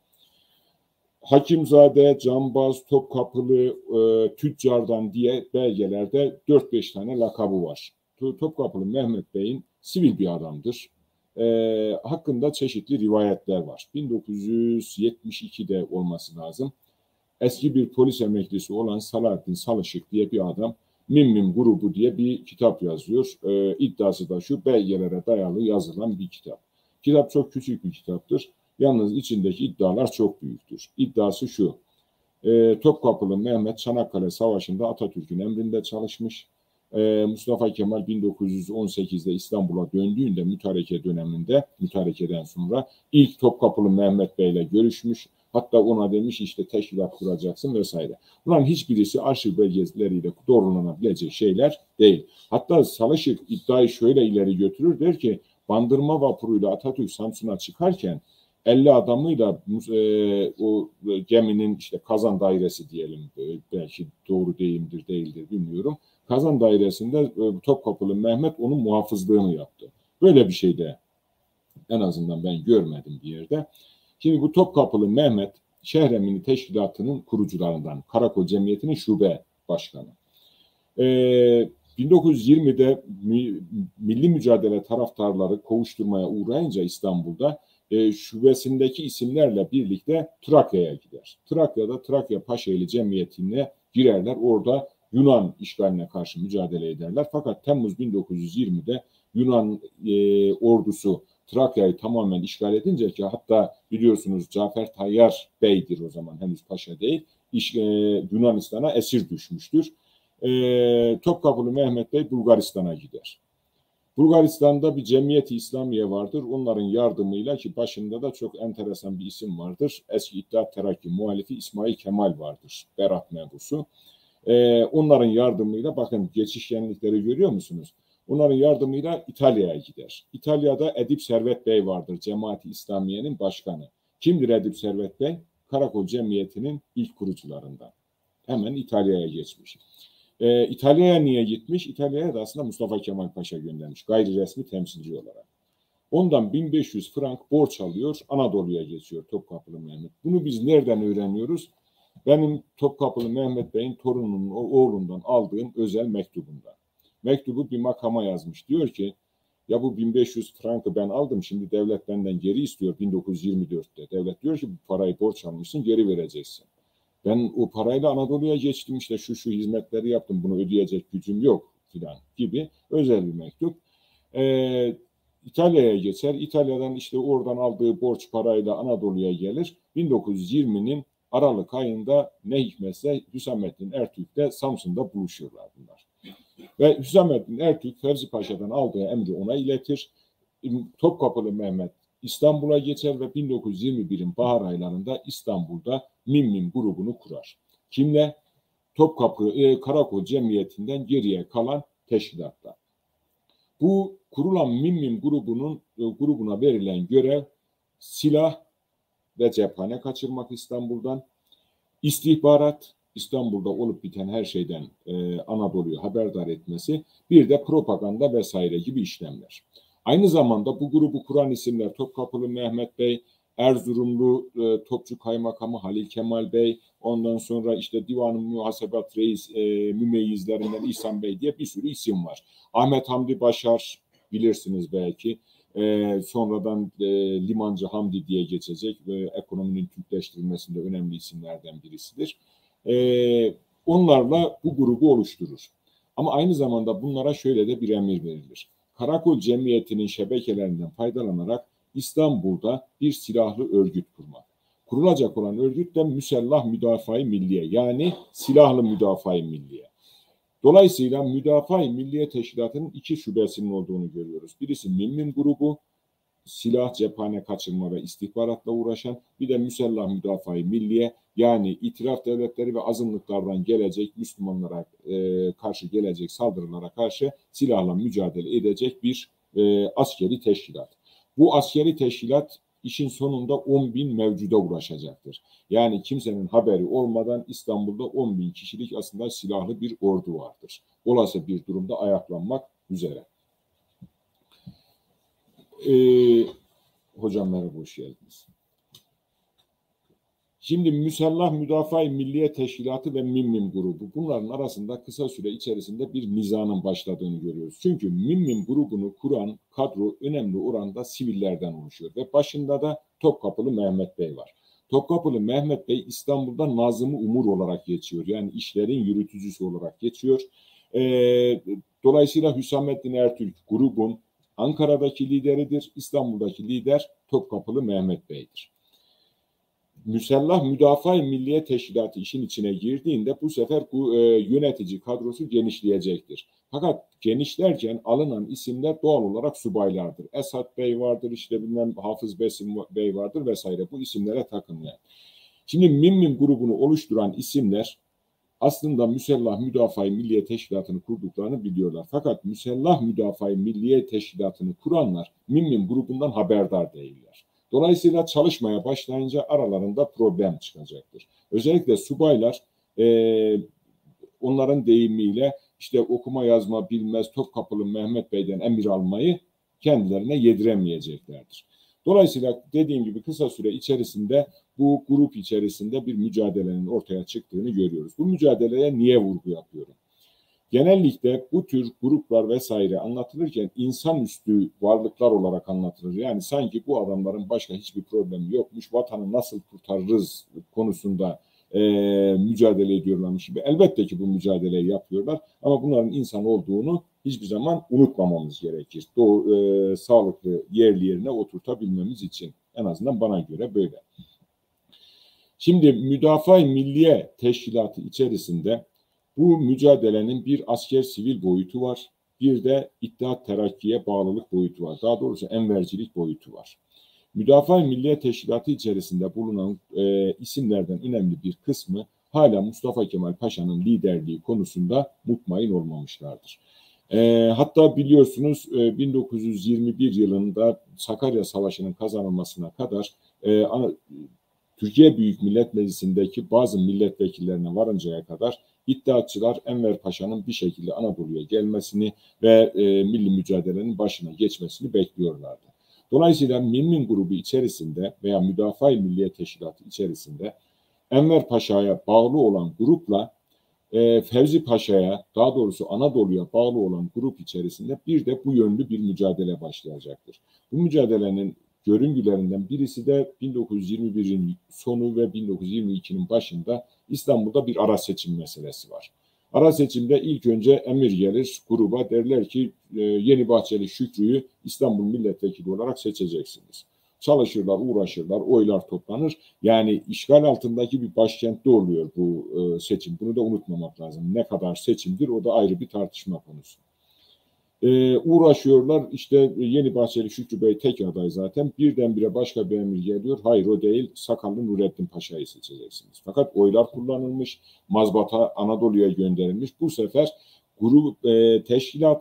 Hakimzade, Cambaz, Topkapılı, e, Tüccardan diye belgelerde dört beş tane lakabı var. Topkapılı Mehmet Bey'in sivil bir adamdır. E, hakkında çeşitli rivayetler var. bin dokuz yüz yetmiş ikide olması lazım. Eski bir polis emeklisi olan Salahattin Salışık diye bir adam Mimmim grubu diye bir kitap yazıyor. E, iddiası da şu, belgelere dayalı yazılan bir kitap. Kitap çok küçük bir kitaptır. Yalnız içindeki iddialar çok büyüktür. İddiası şu, e, Topkapılı Mehmet Çanakkale Savaşı'nda Atatürk'ün emrinde çalışmış. E, Mustafa Kemal bin dokuz yüz on sekizde İstanbul'a döndüğünde mütareke döneminde, mütarekeden sonra ilk Topkapılı Mehmet Bey'le görüşmüş. Hatta ona demiş işte teşkilat kuracaksın vesaire. Bunların hiçbirisi arşiv belgeleriyle doğrulanabilecek şeyler değil. Hatta Salışık iddiayı şöyle ileri götürür, der ki Bandırma vapuruyla Atatürk Samsun'a çıkarken elli adamıyla e, o geminin işte Kazan Dairesi diyelim, e, belki doğru deyimdir değildir bilmiyorum. Kazan Dairesi'nde e, Topkapılı Mehmet onun muhafızlığını yaptı. Böyle bir şey de en azından ben görmedim bir yerde. Şimdi bu Topkapılı Mehmet Şehremini Teşkilatı'nın kurucularından, Karakol Cemiyeti'nin şube başkanı. E, bin dokuz yüz yirmide milli mücadele taraftarları kovuşturmaya uğrayınca İstanbul'da E, şubesindeki isimlerle birlikte Trakya'ya gider. Trakya'da Trakya Paşaeli Cemiyeti'ne girerler. Orada Yunan işgaline karşı mücadele ederler. Fakat Temmuz bin dokuz yüz yirmide Yunan e, ordusu Trakya'yı tamamen işgal edince, ki hatta biliyorsunuz Cafer Tayyar Bey'dir o zaman, henüz paşa değil, iş, e, Yunanistan'a esir düşmüştür. E, Topkapılı Mehmet Bey Bulgaristan'a gider. Bulgaristan'da bir Cemiyeti İslamiye vardır. Onların yardımıyla, ki başında da çok enteresan bir isim vardır. Eski İttihat Terakki muhalifi İsmail Kemal vardır. Berat mebusu. Ee, onların yardımıyla bakın geçişkenlikleri görüyor musunuz? Onların yardımıyla İtalya'ya gider. İtalya'da Edip Servet Bey vardır. Cemaati İslamiye'nin başkanı. Kimdir Edip Servet Bey? Karakol Cemiyeti'nin ilk kurucularından. Hemen İtalya'ya geçmiş. Ee, İtalya'ya niye gitmiş? İtalya'ya da aslında Mustafa Kemal Paşa göndermiş. Gayri resmi temsilci olarak. Ondan bin beş yüz frank borç alıyor. Anadolu'ya geçiyor Topkapılı Mehmet. Bunu biz nereden öğreniyoruz? Benim Topkapılı Mehmet Bey'in torununun oğlundan aldığım özel mektubundan. Mektubu bir makama yazmış. Diyor ki ya bu bin beş yüz frankı ben aldım. Şimdi devlet benden geri istiyor bin dokuz yüz yirmi dörtte. Devlet diyor ki bu parayı borç almışsın, geri vereceksin. Ben o parayla Anadolu'ya geçtim, işte şu şu hizmetleri yaptım, bunu ödeyecek gücüm yok filan gibi özel bir mektup. Ee, İtalya'ya geçer. İtalya'dan işte oradan aldığı borç parayla Anadolu'ya gelir. bin dokuz yüz yirminin Aralık ayında ne hikmetse Hüsamettin Ertürk'le Samsun'da buluşuyorlar bunlar. Ve Hüsamettin Ertürk Fevzi Paşa'dan aldığı emri ona iletir. Topkapılı Mehmet İstanbul'a geçer ve bin dokuz yüz yirmi birin bahar aylarında İstanbul'da Mimmim grubunu kurar. Kimle? Topkapı e, Karakol Cemiyeti'nden geriye kalan teşkilatlar. Bu kurulan Mimmim grubunun grubuna verilen görev silah ve cephane kaçırmak İstanbul'dan, istihbarat, İstanbul'da olup biten her şeyden e, Anadolu'yu haberdar etmesi, bir de propaganda vesaire gibi işlemler. Aynı zamanda bu grubu kuran isimler Topkapılı Mehmet Bey, Erzurumlu e, Topçu Kaymakamı Halil Kemal Bey, ondan sonra işte Divan-ı Muhasebat Reis e, Mümeyyizlerinden İhsan Bey diye bir sürü isim var. Ahmet Hamdi Başar bilirsiniz belki. E, sonradan e, Limancı Hamdi diye geçecek ve ekonominin Türkleştirilmesinde önemli isimlerden birisidir. E, onlarla bu grubu oluşturur. Ama aynı zamanda bunlara şöyle de bir emir verilir. Karakol Cemiyeti'nin şebekelerinden faydalanarak İstanbul'da bir silahlı örgüt kurmak. Kurulacak olan örgüt de Müsellah Müdafaa-i Milliye, yani Silahlı Müdafaa-i Milliye. Dolayısıyla Müdafaa-i Milliye Teşkilatı'nın iki şubesinin olduğunu görüyoruz. Birisi Mimmim grubu, silah, cephane, kaçırma ve istihbaratla uğraşan, bir de Müsellah Müdafaa-i Milliye, yani itiraf devletleri ve azınlıklardan gelecek Müslümanlara e, karşı gelecek saldırılara karşı silahla mücadele edecek bir e, askeri teşkilat. Bu askeri teşkilat işin sonunda on bin mevcuda ulaşacaktır. Yani kimsenin haberi olmadan İstanbul'da on bin kişilik aslında silahlı bir ordu vardır. Olası bir durumda ayaklanmak üzere. Ee, hocam merhaba, hoş geldiniz. Şimdi Müsellah Müdafaa-i Milliye Teşkilatı ve Mimmim grubu, bunların arasında kısa süre içerisinde bir nizanın başladığını görüyoruz. Çünkü Mimmim grubunu kuran kadro önemli oranda sivillerden oluşuyor ve başında da Topkapılı Mehmet Bey var. Topkapılı Mehmet Bey İstanbul'da Nazım-ı Umur olarak geçiyor. Yani işlerin yürütücüsü olarak geçiyor. Ee, dolayısıyla Hüsamettin Ertürk grubun Ankara'daki lideridir. İstanbul'daki lider Topkapılı Mehmet Bey'dir. Müsellah Müdafaa-i Milliye Teşkilatı işin içine girdiğinde bu sefer bu e, yönetici kadrosu genişleyecektir. Fakat genişlerken alınan isimler doğal olarak subaylardır. Esat Bey vardır, işte bilmem Hafız Besim Bey vardır vesaire, bu isimlere takınlayan. Şimdi Mimmim grubunu oluşturan isimler aslında Müsellah Müdafaa-i Milliye Teşkilatı'nı kurduklarını biliyorlar. Fakat Müsellah Müdafaa-i Milliye Teşkilatı'nı kuranlar Mimmim grubundan haberdar değiller. Dolayısıyla çalışmaya başlayınca aralarında problem çıkacaktır. Özellikle subaylar e, onların deyimiyle işte okuma yazma bilmez Topkapılı Mehmet Bey'den emir almayı kendilerine yediremeyeceklerdir. Dolayısıyla dediğim gibi kısa süre içerisinde bu grup içerisinde bir mücadelenin ortaya çıktığını görüyoruz. Bu mücadeleye niye vurgu yapıyorum? Genellikle bu tür gruplar vesaire anlatılırken insanüstü varlıklar olarak anlatılır. Yani sanki bu adamların başka hiçbir problemi yokmuş, vatanı nasıl kurtarırız konusunda e, mücadele ediyorlarmış gibi. Elbette ki bu mücadeleyi yapıyorlar ama bunların insan olduğunu hiçbir zaman unutmamamız gerekir. Doğru, e, sağlıklı yerli yerine oturtabilmemiz için, en azından bana göre böyle. Şimdi Müdafaa-i Milliye Teşkilatı içerisinde bu mücadelenin bir asker sivil boyutu var, bir de İttihat Terakki'ye bağlılık boyutu var. Daha doğrusu envercilik boyutu var. Müdafaa-i Milliye Teşkilatı içerisinde bulunan e, isimlerden önemli bir kısmı hala Mustafa Kemal Paşa'nın liderliği konusunda mutmain olmamışlardır. E, hatta biliyorsunuz e, bin dokuz yüz yirmi bir yılında Sakarya Savaşı'nın kazanılmasına kadar e, Türkiye Büyük Millet Meclisi'ndeki bazı milletvekillerine varıncaya kadar İttihatçılar Enver Paşa'nın bir şekilde Anadolu'ya gelmesini ve e, milli mücadelenin başına geçmesini bekliyorlardı. Dolayısıyla Mimmim grubu içerisinde veya Müdafaa-i Milliye Teşkilatı içerisinde Enver Paşa'ya bağlı olan grupla e, Fevzi Paşa'ya, daha doğrusu Anadolu'ya bağlı olan grup içerisinde bir de bu yönlü bir mücadele başlayacaktır. Bu mücadelenin görüngülerinden birisi de bin dokuz yüz yirmi birin sonu ve bin dokuz yüz yirmi ikinin başında İstanbul'da bir ara seçim meselesi var. Ara seçimde ilk önce emir gelir gruba, derler ki e, Yeni Bahçeli Şükrü'yü İstanbul milletvekili olarak seçeceksiniz. Çalışırlar, uğraşırlar, oylar toplanır. Yani işgal altındaki bir başkentte oluyor bu e, seçim. Bunu da unutmamak lazım. Ne kadar seçimdir o da ayrı bir tartışma konusu. Ee, uğraşıyorlar, işte Yeni Bahçeli Şükrü Bey tek aday zaten, birdenbire başka bir emir geliyor, hayır o değil, Sakallı Nurettin Paşa'yı seçeceksiniz. Fakat oylar kullanılmış, mazbata Anadolu'ya gönderilmiş. Bu sefer grup e, teşkilatın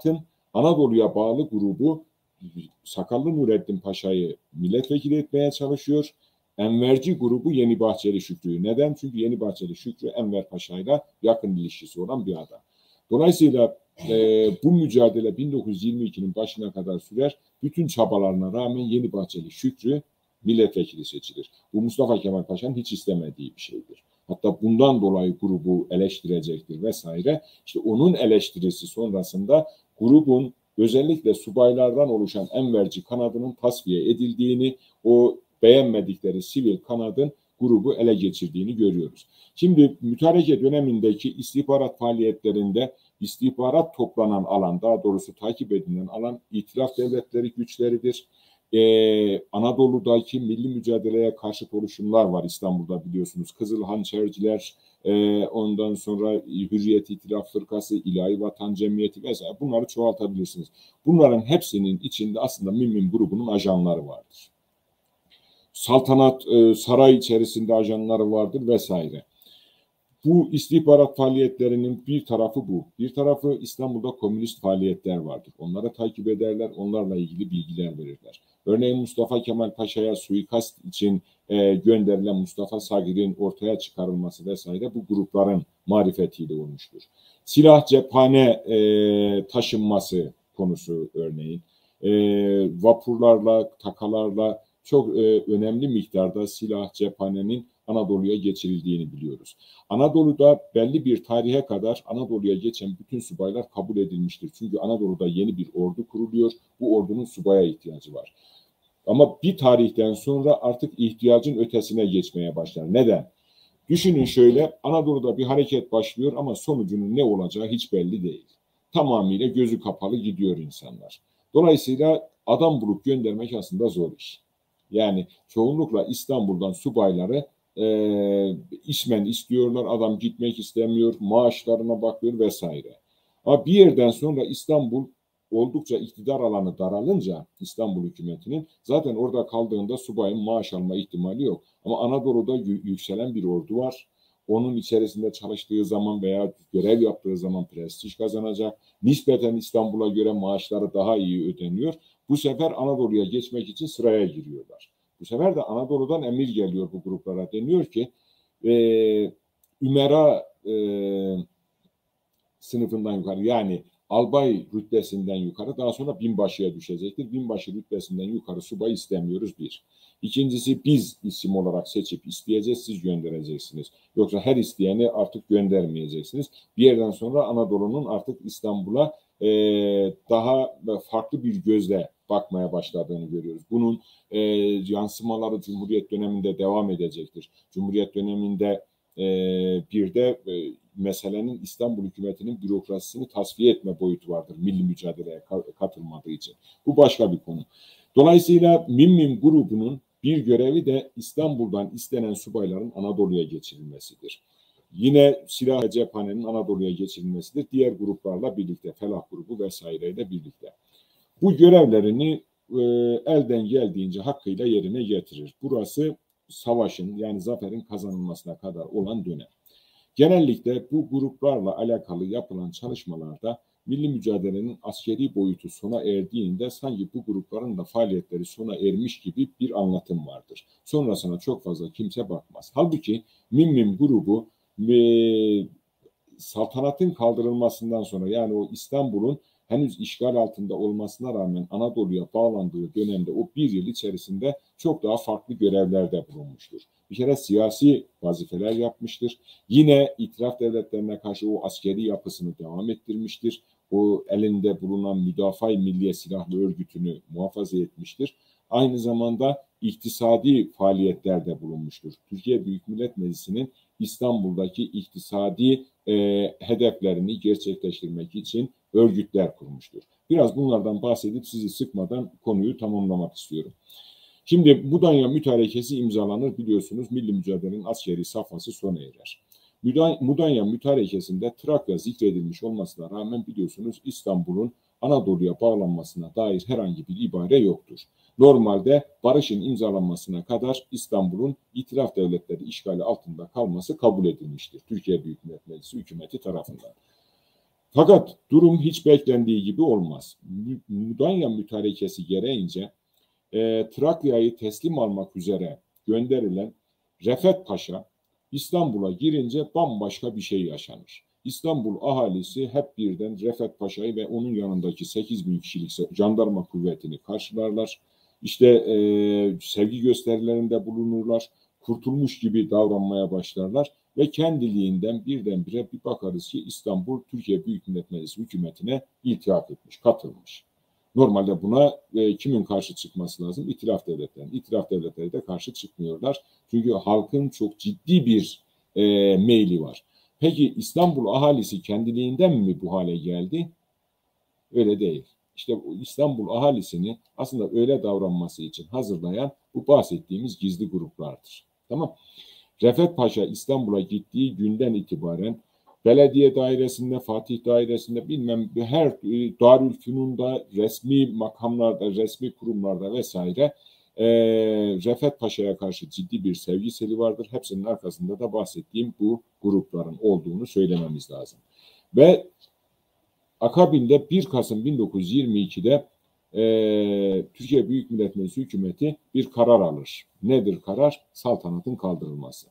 Anadolu'ya bağlı grubu Sakallı Nurettin Paşa'yı milletvekili etmeye çalışıyor. Enverci grubu Yeni Bahçeli Şükrü'yü. Neden? Çünkü Yeni Bahçeli Şükrü Enver Paşa'yla yakın ilişkisi olan bir adam. Dolayısıyla e, bu mücadele bin dokuz yüz yirmi ikinin başına kadar sürer. Bütün çabalarına rağmen Yeni Bahçeli Şükrü milletvekili seçilir. Bu Mustafa Kemal Paşa'nın hiç istemediği bir şeydir. Hatta bundan dolayı grubu eleştirecektir vesaire. İşte onun eleştirisi sonrasında grubun özellikle subaylardan oluşan enverci kanadının tasfiye edildiğini, o beğenmedikleri sivil kanadın grubu ele geçirdiğini görüyoruz. Şimdi mütareke dönemindeki istihbarat faaliyetlerinde istihbarat toplanan alan, daha doğrusu takip edilen alan itilaf devletleri güçleridir. Ee, Anadolu'daki milli mücadeleye karşı oluşumlar var İstanbul'da biliyorsunuz. Kızıl Hançerciler, e, ondan sonra Hürriyet İtilaf Fırkası, İlahi Vatan Cemiyeti vesaire bunları çoğaltabilirsiniz. Bunların hepsinin içinde aslında Mimmim grubunun ajanları vardır. Saltanat e, saray içerisinde ajanları vardır vesaire. Bu istihbarat faaliyetlerinin bir tarafı bu. Bir tarafı İstanbul'da komünist faaliyetler vardır. Onları takip ederler, onlarla ilgili bilgiler verirler. Örneğin Mustafa Kemal Paşa'ya suikast için e, gönderilen Mustafa Sagir'in ortaya çıkarılması vesaire bu grupların marifetiyle olmuştur. Silah cephane e, taşınması konusu örneğin. E, vapurlarla, takalarla çok e, önemli miktarda silah cephanenin Anadolu'ya geçirildiğini biliyoruz. Anadolu'da belli bir tarihe kadar Anadolu'ya geçen bütün subaylar kabul edilmiştir. Çünkü Anadolu'da yeni bir ordu kuruluyor. Bu ordunun subaya ihtiyacı var. Ama bir tarihten sonra artık ihtiyacın ötesine geçmeye başlar. Neden? Düşünün şöyle, Anadolu'da bir hareket başlıyor ama sonucunun ne olacağı hiç belli değil. Tamamıyla gözü kapalı gidiyor insanlar. Dolayısıyla adam bulup göndermek aslında zor iş. Yani çoğunlukla İstanbul'dan subayları e, ismen istiyorlar, adam gitmek istemiyor, maaşlarına bakıyor vesaire. Ama bir yerden sonra İstanbul oldukça iktidar alanı daralınca İstanbul hükümetinin zaten orada kaldığında subayın maaş alma ihtimali yok. Ama Anadolu'da yükselen bir ordu var. Onun içerisinde çalıştığı zaman veya görev yaptığı zaman prestij kazanacak. Nispeten İstanbul'a göre maaşları daha iyi ödeniyor. Bu sefer Anadolu'ya geçmek için sıraya giriyorlar. Bu sefer de Anadolu'dan emir geliyor bu gruplara. Deniyor ki e, Ümera e, sınıfından yukarı yani albay rütbesinden yukarı daha sonra binbaşıya düşecektir. Binbaşı rütbesinden yukarı subay istemiyoruz bir. İkincisi biz isim olarak seçip isteyeceğiz, siz göndereceksiniz. Yoksa her isteyeni artık göndermeyeceksiniz. Bir yerden sonra Anadolu'nun artık İstanbul'a e, daha farklı bir gözle bakmaya başladığını görüyoruz. Bunun e, yansımaları Cumhuriyet döneminde devam edecektir. Cumhuriyet döneminde e, bir de e, meselenin İstanbul hükümetinin bürokrasisini tasfiye etme boyutu vardır. Milli mücadeleye katılmadığı için. Bu başka bir konu. Dolayısıyla Mimmim grubunun bir görevi de İstanbul'dan istenen subayların Anadolu'ya geçirilmesidir. Yine silah ve cephanenin Anadolu'ya geçirilmesidir. Diğer gruplarla birlikte, Felah grubu vesaireyle birlikte. Bu görevlerini e, elden geldiğince hakkıyla yerine getirir. Burası savaşın yani zaferin kazanılmasına kadar olan dönem. Genellikle bu gruplarla alakalı yapılan çalışmalarda milli mücadelenin askeri boyutu sona erdiğinde sanki bu grupların da faaliyetleri sona ermiş gibi bir anlatım vardır. Sonrasına çok fazla kimse bakmaz. Halbuki Mimmim grubu e, saltanatın kaldırılmasından sonra yani o İstanbul'un henüz işgal altında olmasına rağmen Anadolu'ya bağlandığı dönemde o bir yıl içerisinde çok daha farklı görevlerde bulunmuştur. Bir kere siyasi vazifeler yapmıştır. Yine itilaf devletlerine karşı o askeri yapısını devam ettirmiştir. O elinde bulunan Müdafaa-i Milliye Silahlı Örgütü'nü muhafaza etmiştir. Aynı zamanda iktisadi faaliyetlerde bulunmuştur. Türkiye Büyük Millet Meclisi'nin İstanbul'daki iktisadi e, hedeflerini gerçekleştirmek için örgütler kurmuştur. Biraz bunlardan bahsedip sizi sıkmadan konuyu tamamlamak istiyorum. Şimdi Mudanya Mütarekesi imzalanır biliyorsunuz. Milli mücadelenin askeri safhası sona erer. Mudanya Mütarekesi'nde Trakya zikredilmiş olmasına rağmen biliyorsunuz İstanbul'un Anadolu'ya bağlanmasına dair herhangi bir ibare yoktur. Normalde barışın imzalanmasına kadar İstanbul'un itilaf devletleri işgali altında kalması kabul edilmiştir. Türkiye Büyük Millet Meclisi hükümeti tarafından. Fakat durum hiç beklendiği gibi olmaz. Mudanya mütarekesi gereğince e, Trakya'yı teslim almak üzere gönderilen Refet Paşa İstanbul'a girince bambaşka bir şey yaşanır. İstanbul ahalisi hep birden Refet Paşa'yı ve onun yanındaki sekiz bin kişilik jandarma kuvvetini karşılarlar. İşte e, sevgi gösterilerinde bulunurlar. Kurtulmuş gibi davranmaya başlarlar ve kendiliğinden birdenbire bir bakarız ki İstanbul Türkiye Büyük Millet Meclisi hükümetine iltihak etmiş, katılmış. Normalde buna e, kimin karşı çıkması lazım? İtilaf devletlerinin. İtilaf devletleri de karşı çıkmıyorlar. Çünkü halkın çok ciddi bir e, meyli var. Peki İstanbul ahalisi kendiliğinden mi bu hale geldi? Öyle değil. İşte İstanbul ahalisini aslında öyle davranması için hazırlayan bu bahsettiğimiz gizli gruplardır. Tamam. Refet Paşa İstanbul'a gittiği günden itibaren belediye dairesinde, Fatih dairesinde, bilmem her Darülfünun'da, resmi makamlarda, resmi kurumlarda vesaire e, Refet Paşa'ya karşı ciddi bir sevgi seli vardır. Hepsinin arkasında da bahsettiğim bu grupların olduğunu söylememiz lazım. Ve akabinde bir Kasım bin dokuz yüz yirmi iki'de e, Türkiye Büyük Millet Meclisi hükümeti bir karar alır. Nedir karar? Saltanatın kaldırılması.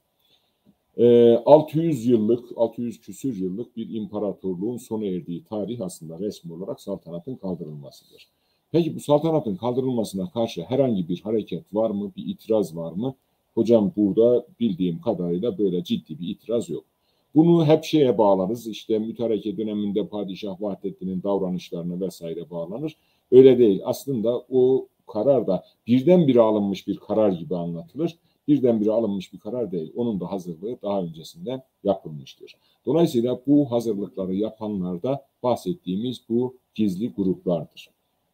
E, altı yüz yıllık, altı yüz küsür yıllık bir imparatorluğun sona erdiği tarih aslında resmi olarak saltanatın kaldırılmasıdır. Peki bu saltanatın kaldırılmasına karşı herhangi bir hareket var mı, bir itiraz var mı? Hocam burada bildiğim kadarıyla böyle ciddi bir itiraz yok. Bunu hep şeye bağlarız, işte mütareke döneminde Padişah Vahdettin'in davranışlarına vesaire bağlanır. Öyle değil. Aslında o karar da birdenbire alınmış bir karar gibi anlatılır. Birdenbire alınmış bir karar değil. Onun da hazırlığı daha öncesinden yapılmıştır. Dolayısıyla bu hazırlıkları yapanlar da bahsettiğimiz bu gizli gruplardır.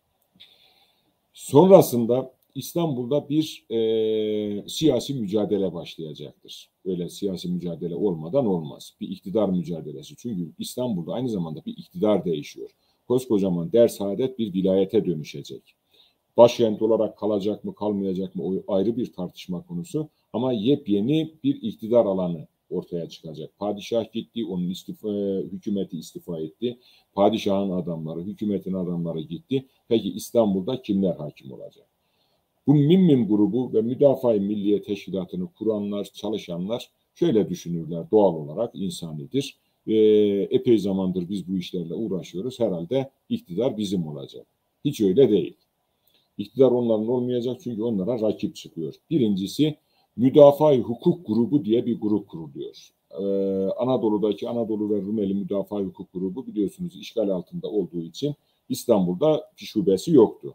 Sonrasında İstanbul'da bir e, siyasi mücadele başlayacaktır. Öyle siyasi mücadele olmadan olmaz. Bir iktidar mücadelesi. Çünkü İstanbul'da aynı zamanda bir iktidar değişiyor. Koskocaman Dersaadet bir vilayete dönüşecek. Başkent olarak kalacak mı kalmayacak mı o ayrı bir tartışma konusu. Ama yepyeni bir iktidar alanı ortaya çıkacak. Padişah gitti, onun istifa, hükümeti istifa etti. Padişahın adamları, hükümetin adamları gitti. Peki İstanbul'da kimler hakim olacak? Bu Mimmim grubu ve Müdafaa-i Milliye Teşkilatı'nı kuranlar, çalışanlar şöyle düşünürler, doğal olarak insanidir. Ee, epey zamandır biz bu işlerle uğraşıyoruz, herhalde iktidar bizim olacak. Hiç öyle değil. İktidar onların olmayacak çünkü onlara rakip çıkıyor. Birincisi Müdafaa-i Hukuk grubu diye bir grup kuruluyor. Ee, Anadolu'daki Anadolu ve Rumeli Müdafaa-i Hukuk grubu biliyorsunuz işgal altında olduğu için İstanbul'da bir şubesi yoktu.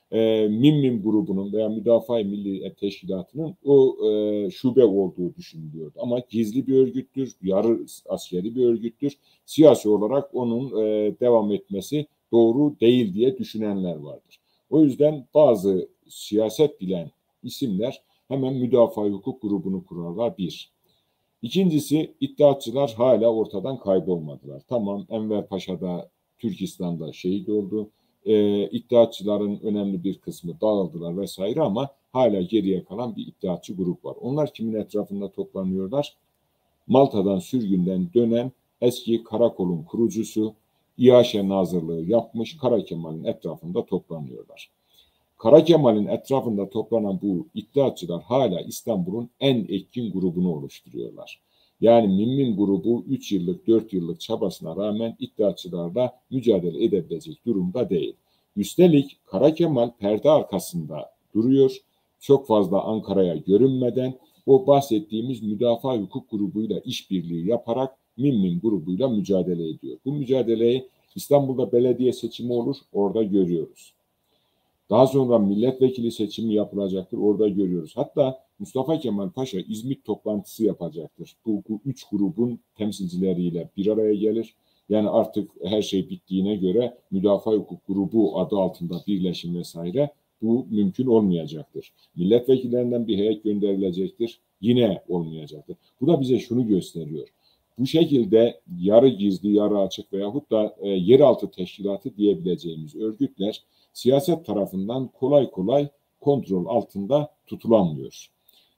E, Mimmim grubunun veya Müdafaa-i Milli Teşkilatı'nın o e, şube olduğu düşünülüyordu. Ama gizli bir örgüttür, yarı askeri bir örgüttür. Siyasi olarak onun e, devam etmesi doğru değil diye düşünenler vardır. O yüzden bazı siyaset bilen isimler hemen Müdafaa-i Hukuk grubunu kurarlar bir. İkincisi İttihatçılar hala ortadan kaybolmadılar. Tamam Enver Paşa da Türkistan'da şehit oldu. E, İttihatçıların önemli bir kısmı dağıldılar vesaire ama hala geriye kalan bir İttihatçı grup var. Onlar kimin etrafında toplanıyorlar? Malta'dan sürgünden dönen eski karakolun kurucusu, İHA Nazırlığı yapmış Kara Kemal'in etrafında toplanıyorlar. Kara Kemal'in etrafında toplanan bu İttihatçılar hala İstanbul'un en etkin grubunu oluşturuyorlar. Yani Mimmim grubu üç yıllık, dört yıllık çabasına rağmen İttihatçılarla mücadele edebilecek durumda değil. Üstelik Kara Kemal perde arkasında duruyor. Çok fazla Ankara'ya görünmeden o bahsettiğimiz Müdafaa Hukuk grubuyla işbirliği yaparak Mimmim grubuyla mücadele ediyor. Bu mücadeleyi İstanbul'da belediye seçimi olur, orada görüyoruz. Daha sonra milletvekili seçimi yapılacaktır. Orada görüyoruz. Hatta Mustafa Kemal Paşa İzmit toplantısı yapacaktır. Bu, bu üç grubun temsilcileriyle bir araya gelir. Yani artık her şey bittiğine göre Müdafaa Hukuk Grubu adı altında birleşim vesaire bu mümkün olmayacaktır. Milletvekillerinden bir heyet gönderilecektir. Yine olmayacaktır. Bu da bize şunu gösteriyor. Bu şekilde yarı gizli, yarı açık veyahut da e, yeraltı teşkilatı diyebileceğimiz örgütler siyaset tarafından kolay kolay kontrol altında tutulamıyor.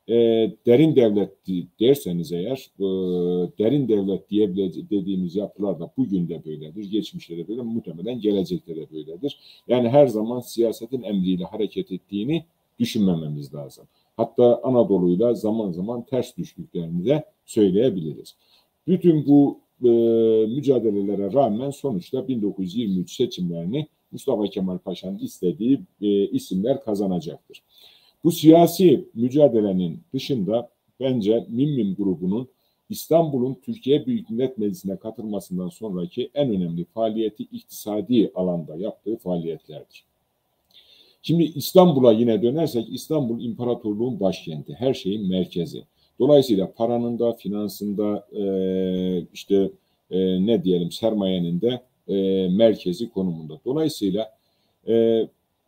e, derin devlet derseniz eğer, e, derin devlet diyebileceğimiz dediğimiz yapılar da bugün de böyledir, geçmişte de böyle, muhtemelen gelecekte de böyledir. Yani her zaman siyasetin emriyle hareket ettiğini düşünmememiz lazım. Hatta Anadolu'yla zaman zaman ters düştüklerini de söyleyebiliriz. Bütün bu e, mücadelelere rağmen sonuçta bin dokuz yüz yirmi üç seçimlerini Mustafa Kemal Paşa'nın istediği e, isimler kazanacaktır. Bu siyasi mücadelenin dışında bence Mimmim grubunun İstanbul'un Türkiye Büyük Millet Meclisi'ne katılmasından sonraki en önemli faaliyeti iktisadi alanda yaptığı faaliyetlerdir. Şimdi İstanbul'a yine dönersek, İstanbul imparatorluğun başkenti, her şeyin merkezi. Dolayısıyla paranın da, finansında, e, işte e, ne diyelim sermayenin de e, merkezi konumunda. Dolayısıyla e,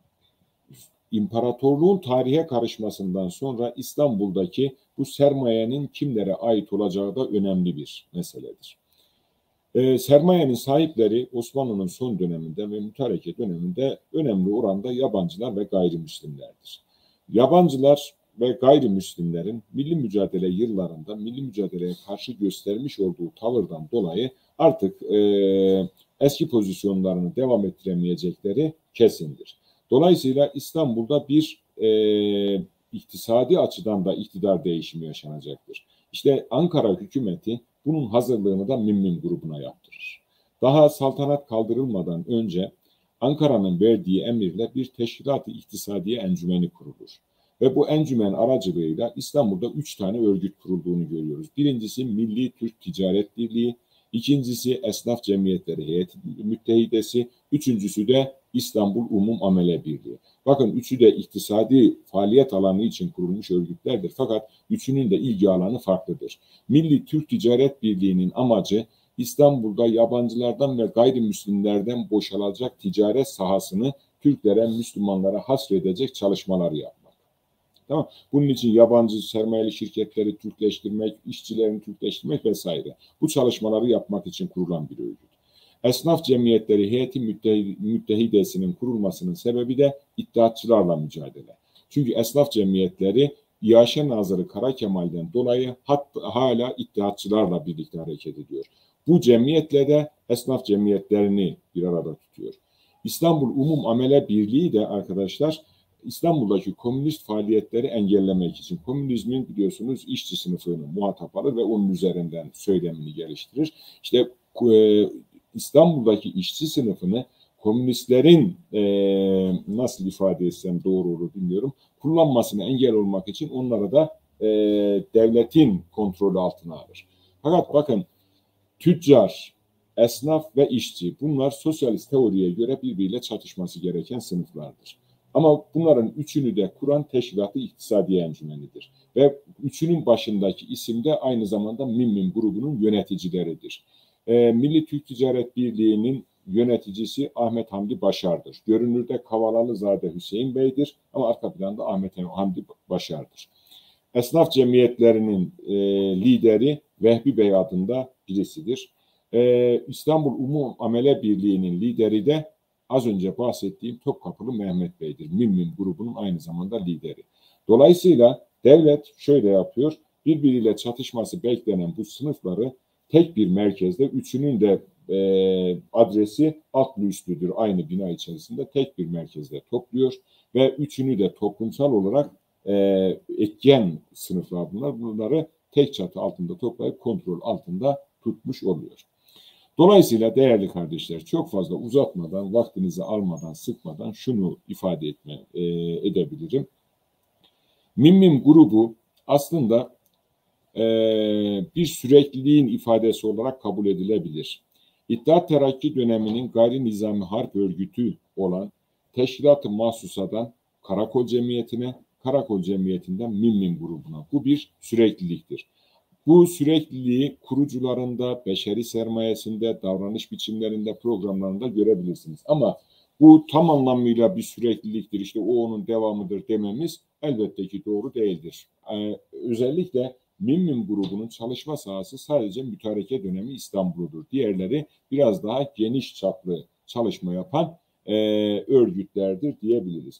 imparatorluğun tarihe karışmasından sonra İstanbul'daki bu sermayenin kimlere ait olacağı da önemli bir meseledir. E, sermayenin sahipleri Osmanlı'nın son döneminde ve mütareke döneminde önemli oranda yabancılar ve gayrimüslimlerdir. Yabancılar ve gayrimüslimlerin milli mücadele yıllarında milli mücadeleye karşı göstermiş olduğu tavırdan dolayı artık e, eski pozisyonlarını devam ettiremeyecekleri kesindir. Dolayısıyla İstanbul'da bir e, iktisadi açıdan da iktidar değişimi yaşanacaktır. İşte Ankara hükümeti bunun hazırlığını da Mimmim grubuna yaptırır. Daha saltanat kaldırılmadan önce Ankara'nın verdiği emirle bir teşkilat-ı iktisadiye encümeni kurulur. Ve bu encümen aracılığıyla İstanbul'da üç tane örgüt kurulduğunu görüyoruz. Birincisi Milli Türk Ticaret Birliği, ikincisi Esnaf Cemiyetleri Heyeti Müttehidesi, üçüncüsü de İstanbul Umum Amele Birliği. Bakın üçü de iktisadi faaliyet alanı için kurulmuş örgütlerdir. Fakat üçünün de ilgi alanı farklıdır. Milli Türk Ticaret Birliği'nin amacı İstanbul'da yabancılardan ve gayrimüslimlerden boşalacak ticaret sahasını Türklere, Müslümanlara hasredecek çalışmalar yapmak. Tamam. Bunun için yabancı sermayeli şirketleri Türkleştirmek, işçilerini Türkleştirmek vesaire. Bu çalışmaları yapmak için kurulan bir örgüt. Esnaf Cemiyetleri Heyeti Müttehidesi'nin kurulmasının sebebi de iddiatçılarla mücadele. Çünkü esnaf cemiyetleri İAŞ Nazırı Kara Kemal'den dolayı hatta hala iddiatçılarla birlikte hareket ediyor. Bu cemiyetle de esnaf cemiyetlerini bir arada tutuyor. İstanbul Umum Amele Birliği de arkadaşlar İstanbul'daki komünist faaliyetleri engellemek için komünizmin biliyorsunuz işçi sınıfını muhatap alır ve onun üzerinden söylemini geliştirir. İşte e, İstanbul'daki işçi sınıfını komünistlerin e, nasıl ifade etsem doğru olur bilmiyorum, kullanmasına engel olmak için onlara da e, devletin kontrolü altına alır. Fakat bakın tüccar, esnaf ve işçi bunlar sosyalist teoriye göre birbiriyle çatışması gereken sınıflardır. Ama bunların üçünü de kuran Teşkilat-ı İktisadiye Encümenidir. Ve üçünün başındaki isim de aynı zamanda Mimmim grubunun yöneticileridir. E, Milli Türk Ticaret Birliği'nin yöneticisi Ahmet Hamdi Başar'dır. Görünürde Kavalalizade Hüseyin Bey'dir ama arka planda Ahmet Hamdi Başar'dır. Esnaf cemiyetlerinin e, lideri Vehbi Bey adında birisidir. E, İstanbul Umum Amele Birliği'nin lideri de az önce bahsettiğim Topkapılı Mehmet Bey'dir. Mimmim grubunun aynı zamanda lideri. Dolayısıyla devlet şöyle yapıyor, birbiriyle çatışması beklenen bu sınıfları tek bir merkezde, üçünün de e, adresi altlı üstlüdür aynı bina içerisinde, tek bir merkezde topluyor ve üçünü de toplumsal olarak e, etken sınıflar bunlar. Bunları tek çatı altında toplayıp kontrol altında tutmuş oluyor. Dolayısıyla değerli kardeşler çok fazla uzatmadan, vaktinizi almadan, sıkmadan şunu ifade etme, e, edebilirim. Mimmim grubu aslında e, bir sürekliliğin ifadesi olarak kabul edilebilir. İttihat Terakki döneminin gayri nizami harp örgütü olan Teşkilat-ı Mahsusa'dan Karakol Cemiyeti'ne, Karakol Cemiyeti'nden Mimmim grubuna. Bu bir sürekliliktir. Bu sürekliliği kurucularında, beşeri sermayesinde, davranış biçimlerinde, programlarında görebilirsiniz. Ama bu tam anlamıyla bir sürekliliktir, işte o onun devamıdır dememiz elbette ki doğru değildir. Ee, özellikle Mimmim grubunun çalışma sahası sadece mütareke dönemi İstanbul'udur. Diğerleri biraz daha geniş çaplı çalışma yapan e, örgütlerdir diyebiliriz.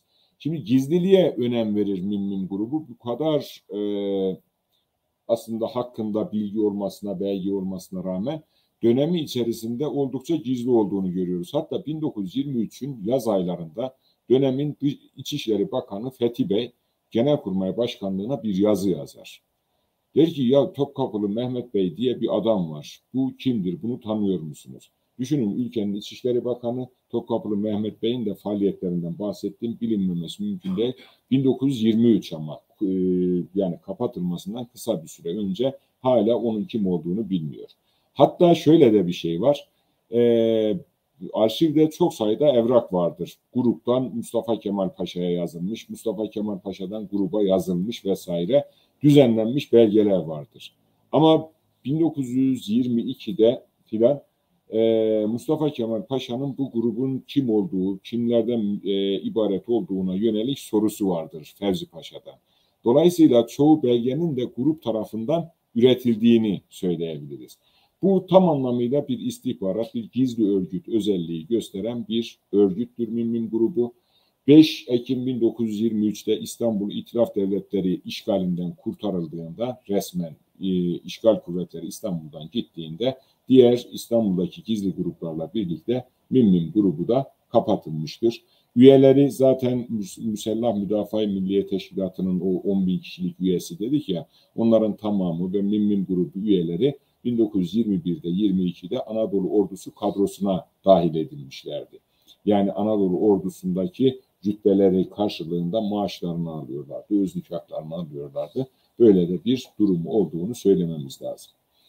Şimdi gizliliğe önem verir Mimmim grubu. Bu kadar e, aslında hakkında bilgi olmasına, belge olmasına rağmen dönemi içerisinde oldukça gizli olduğunu görüyoruz. Hatta bin dokuz yüz yirmi üçün yaz aylarında dönemin İçişleri Bakanı Fethi Bey, Genelkurmay Başkanlığı'na bir yazı yazar. Der ki ya Topkapılı Mehmet Bey diye bir adam var. Bu kimdir? Bunu tanıyor musunuz? Düşünün, ülkenin İçişleri Bakanı Topkapılı Mehmet Bey'in de faaliyetlerinden bahsettiğim bilinmemesi mümkün değil. bin dokuz yüz yirmi üç ama e, yani kapatılmasından kısa bir süre önce hala onun kim olduğunu bilmiyor. Hatta şöyle de bir şey var. E, arşivde çok sayıda evrak vardır. Gruptan Mustafa Kemal Paşa'ya yazılmış, Mustafa Kemal Paşa'dan gruba yazılmış vesaire düzenlenmiş belgeler vardır. Ama bin dokuz yüz yirmi ikide filan e, Mustafa Kemal Paşa'nın bu grubun kim olduğu, kimlerden e, ibaret olduğuna yönelik sorusu vardır Fevzi Paşa'dan. Dolayısıyla çoğu belgenin de grup tarafından üretildiğini söyleyebiliriz. Bu tam anlamıyla bir istihbarat, bir gizli örgüt özelliği gösteren bir örgüttür Mimmim grubu. beş Ekim bin dokuz yüz yirmi üçte İstanbul İtilaf Devletleri işgalinden kurtarıldığında, resmen e, işgal kuvvetleri İstanbul'dan gittiğinde diğer İstanbul'daki gizli gruplarla birlikte Mimmim grubu da kapatılmıştır. Üyeleri zaten Müsellah Müdafaa-i Milliye Teşkilatı'nın o on bin kişilik üyesi dedik ya, onların tamamı ve Mimmim grubu üyeleri bin dokuz yüz yirmi birde yirmi ikide Anadolu Ordusu kadrosuna dahil edilmişlerdi. Yani Anadolu Ordusu'ndaki rütbeleri karşılığında maaşlarını alıyorlardı, özlük haklarını alıyorlardı. Böyle de bir durum olduğunu söylememiz lazım.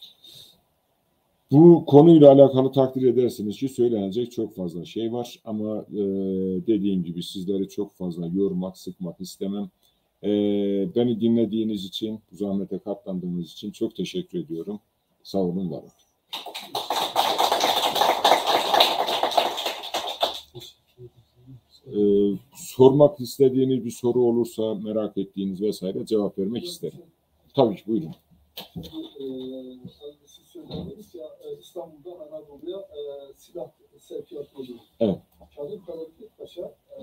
Bu konuyla alakalı takdir edersiniz ki söylenecek çok fazla şey var ama e, dediğim gibi sizleri çok fazla yormak, sıkmak istemem. E, beni dinlediğiniz için, bu zahmete katlandığınız için çok teşekkür ediyorum. Sağ olun, var olun. Ee, sormak istediğiniz bir soru olursa, merak ettiğiniz vesaire cevap vermek isterim. Tabii ki, buyurun. Siz söylediniz ya, İstanbul'dan Anadolu'ya e, silah sevkiyatı oluyor. Evet. Kazım Karabekir Paşa e,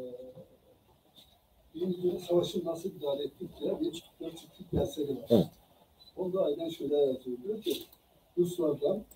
Birinci Dünya Savaşı nasıl müdahale ettik diye bir dört ciltlik bir eseri var. Evet. Onda aynen şöyle yazıyor. Diyor ki Ruslardan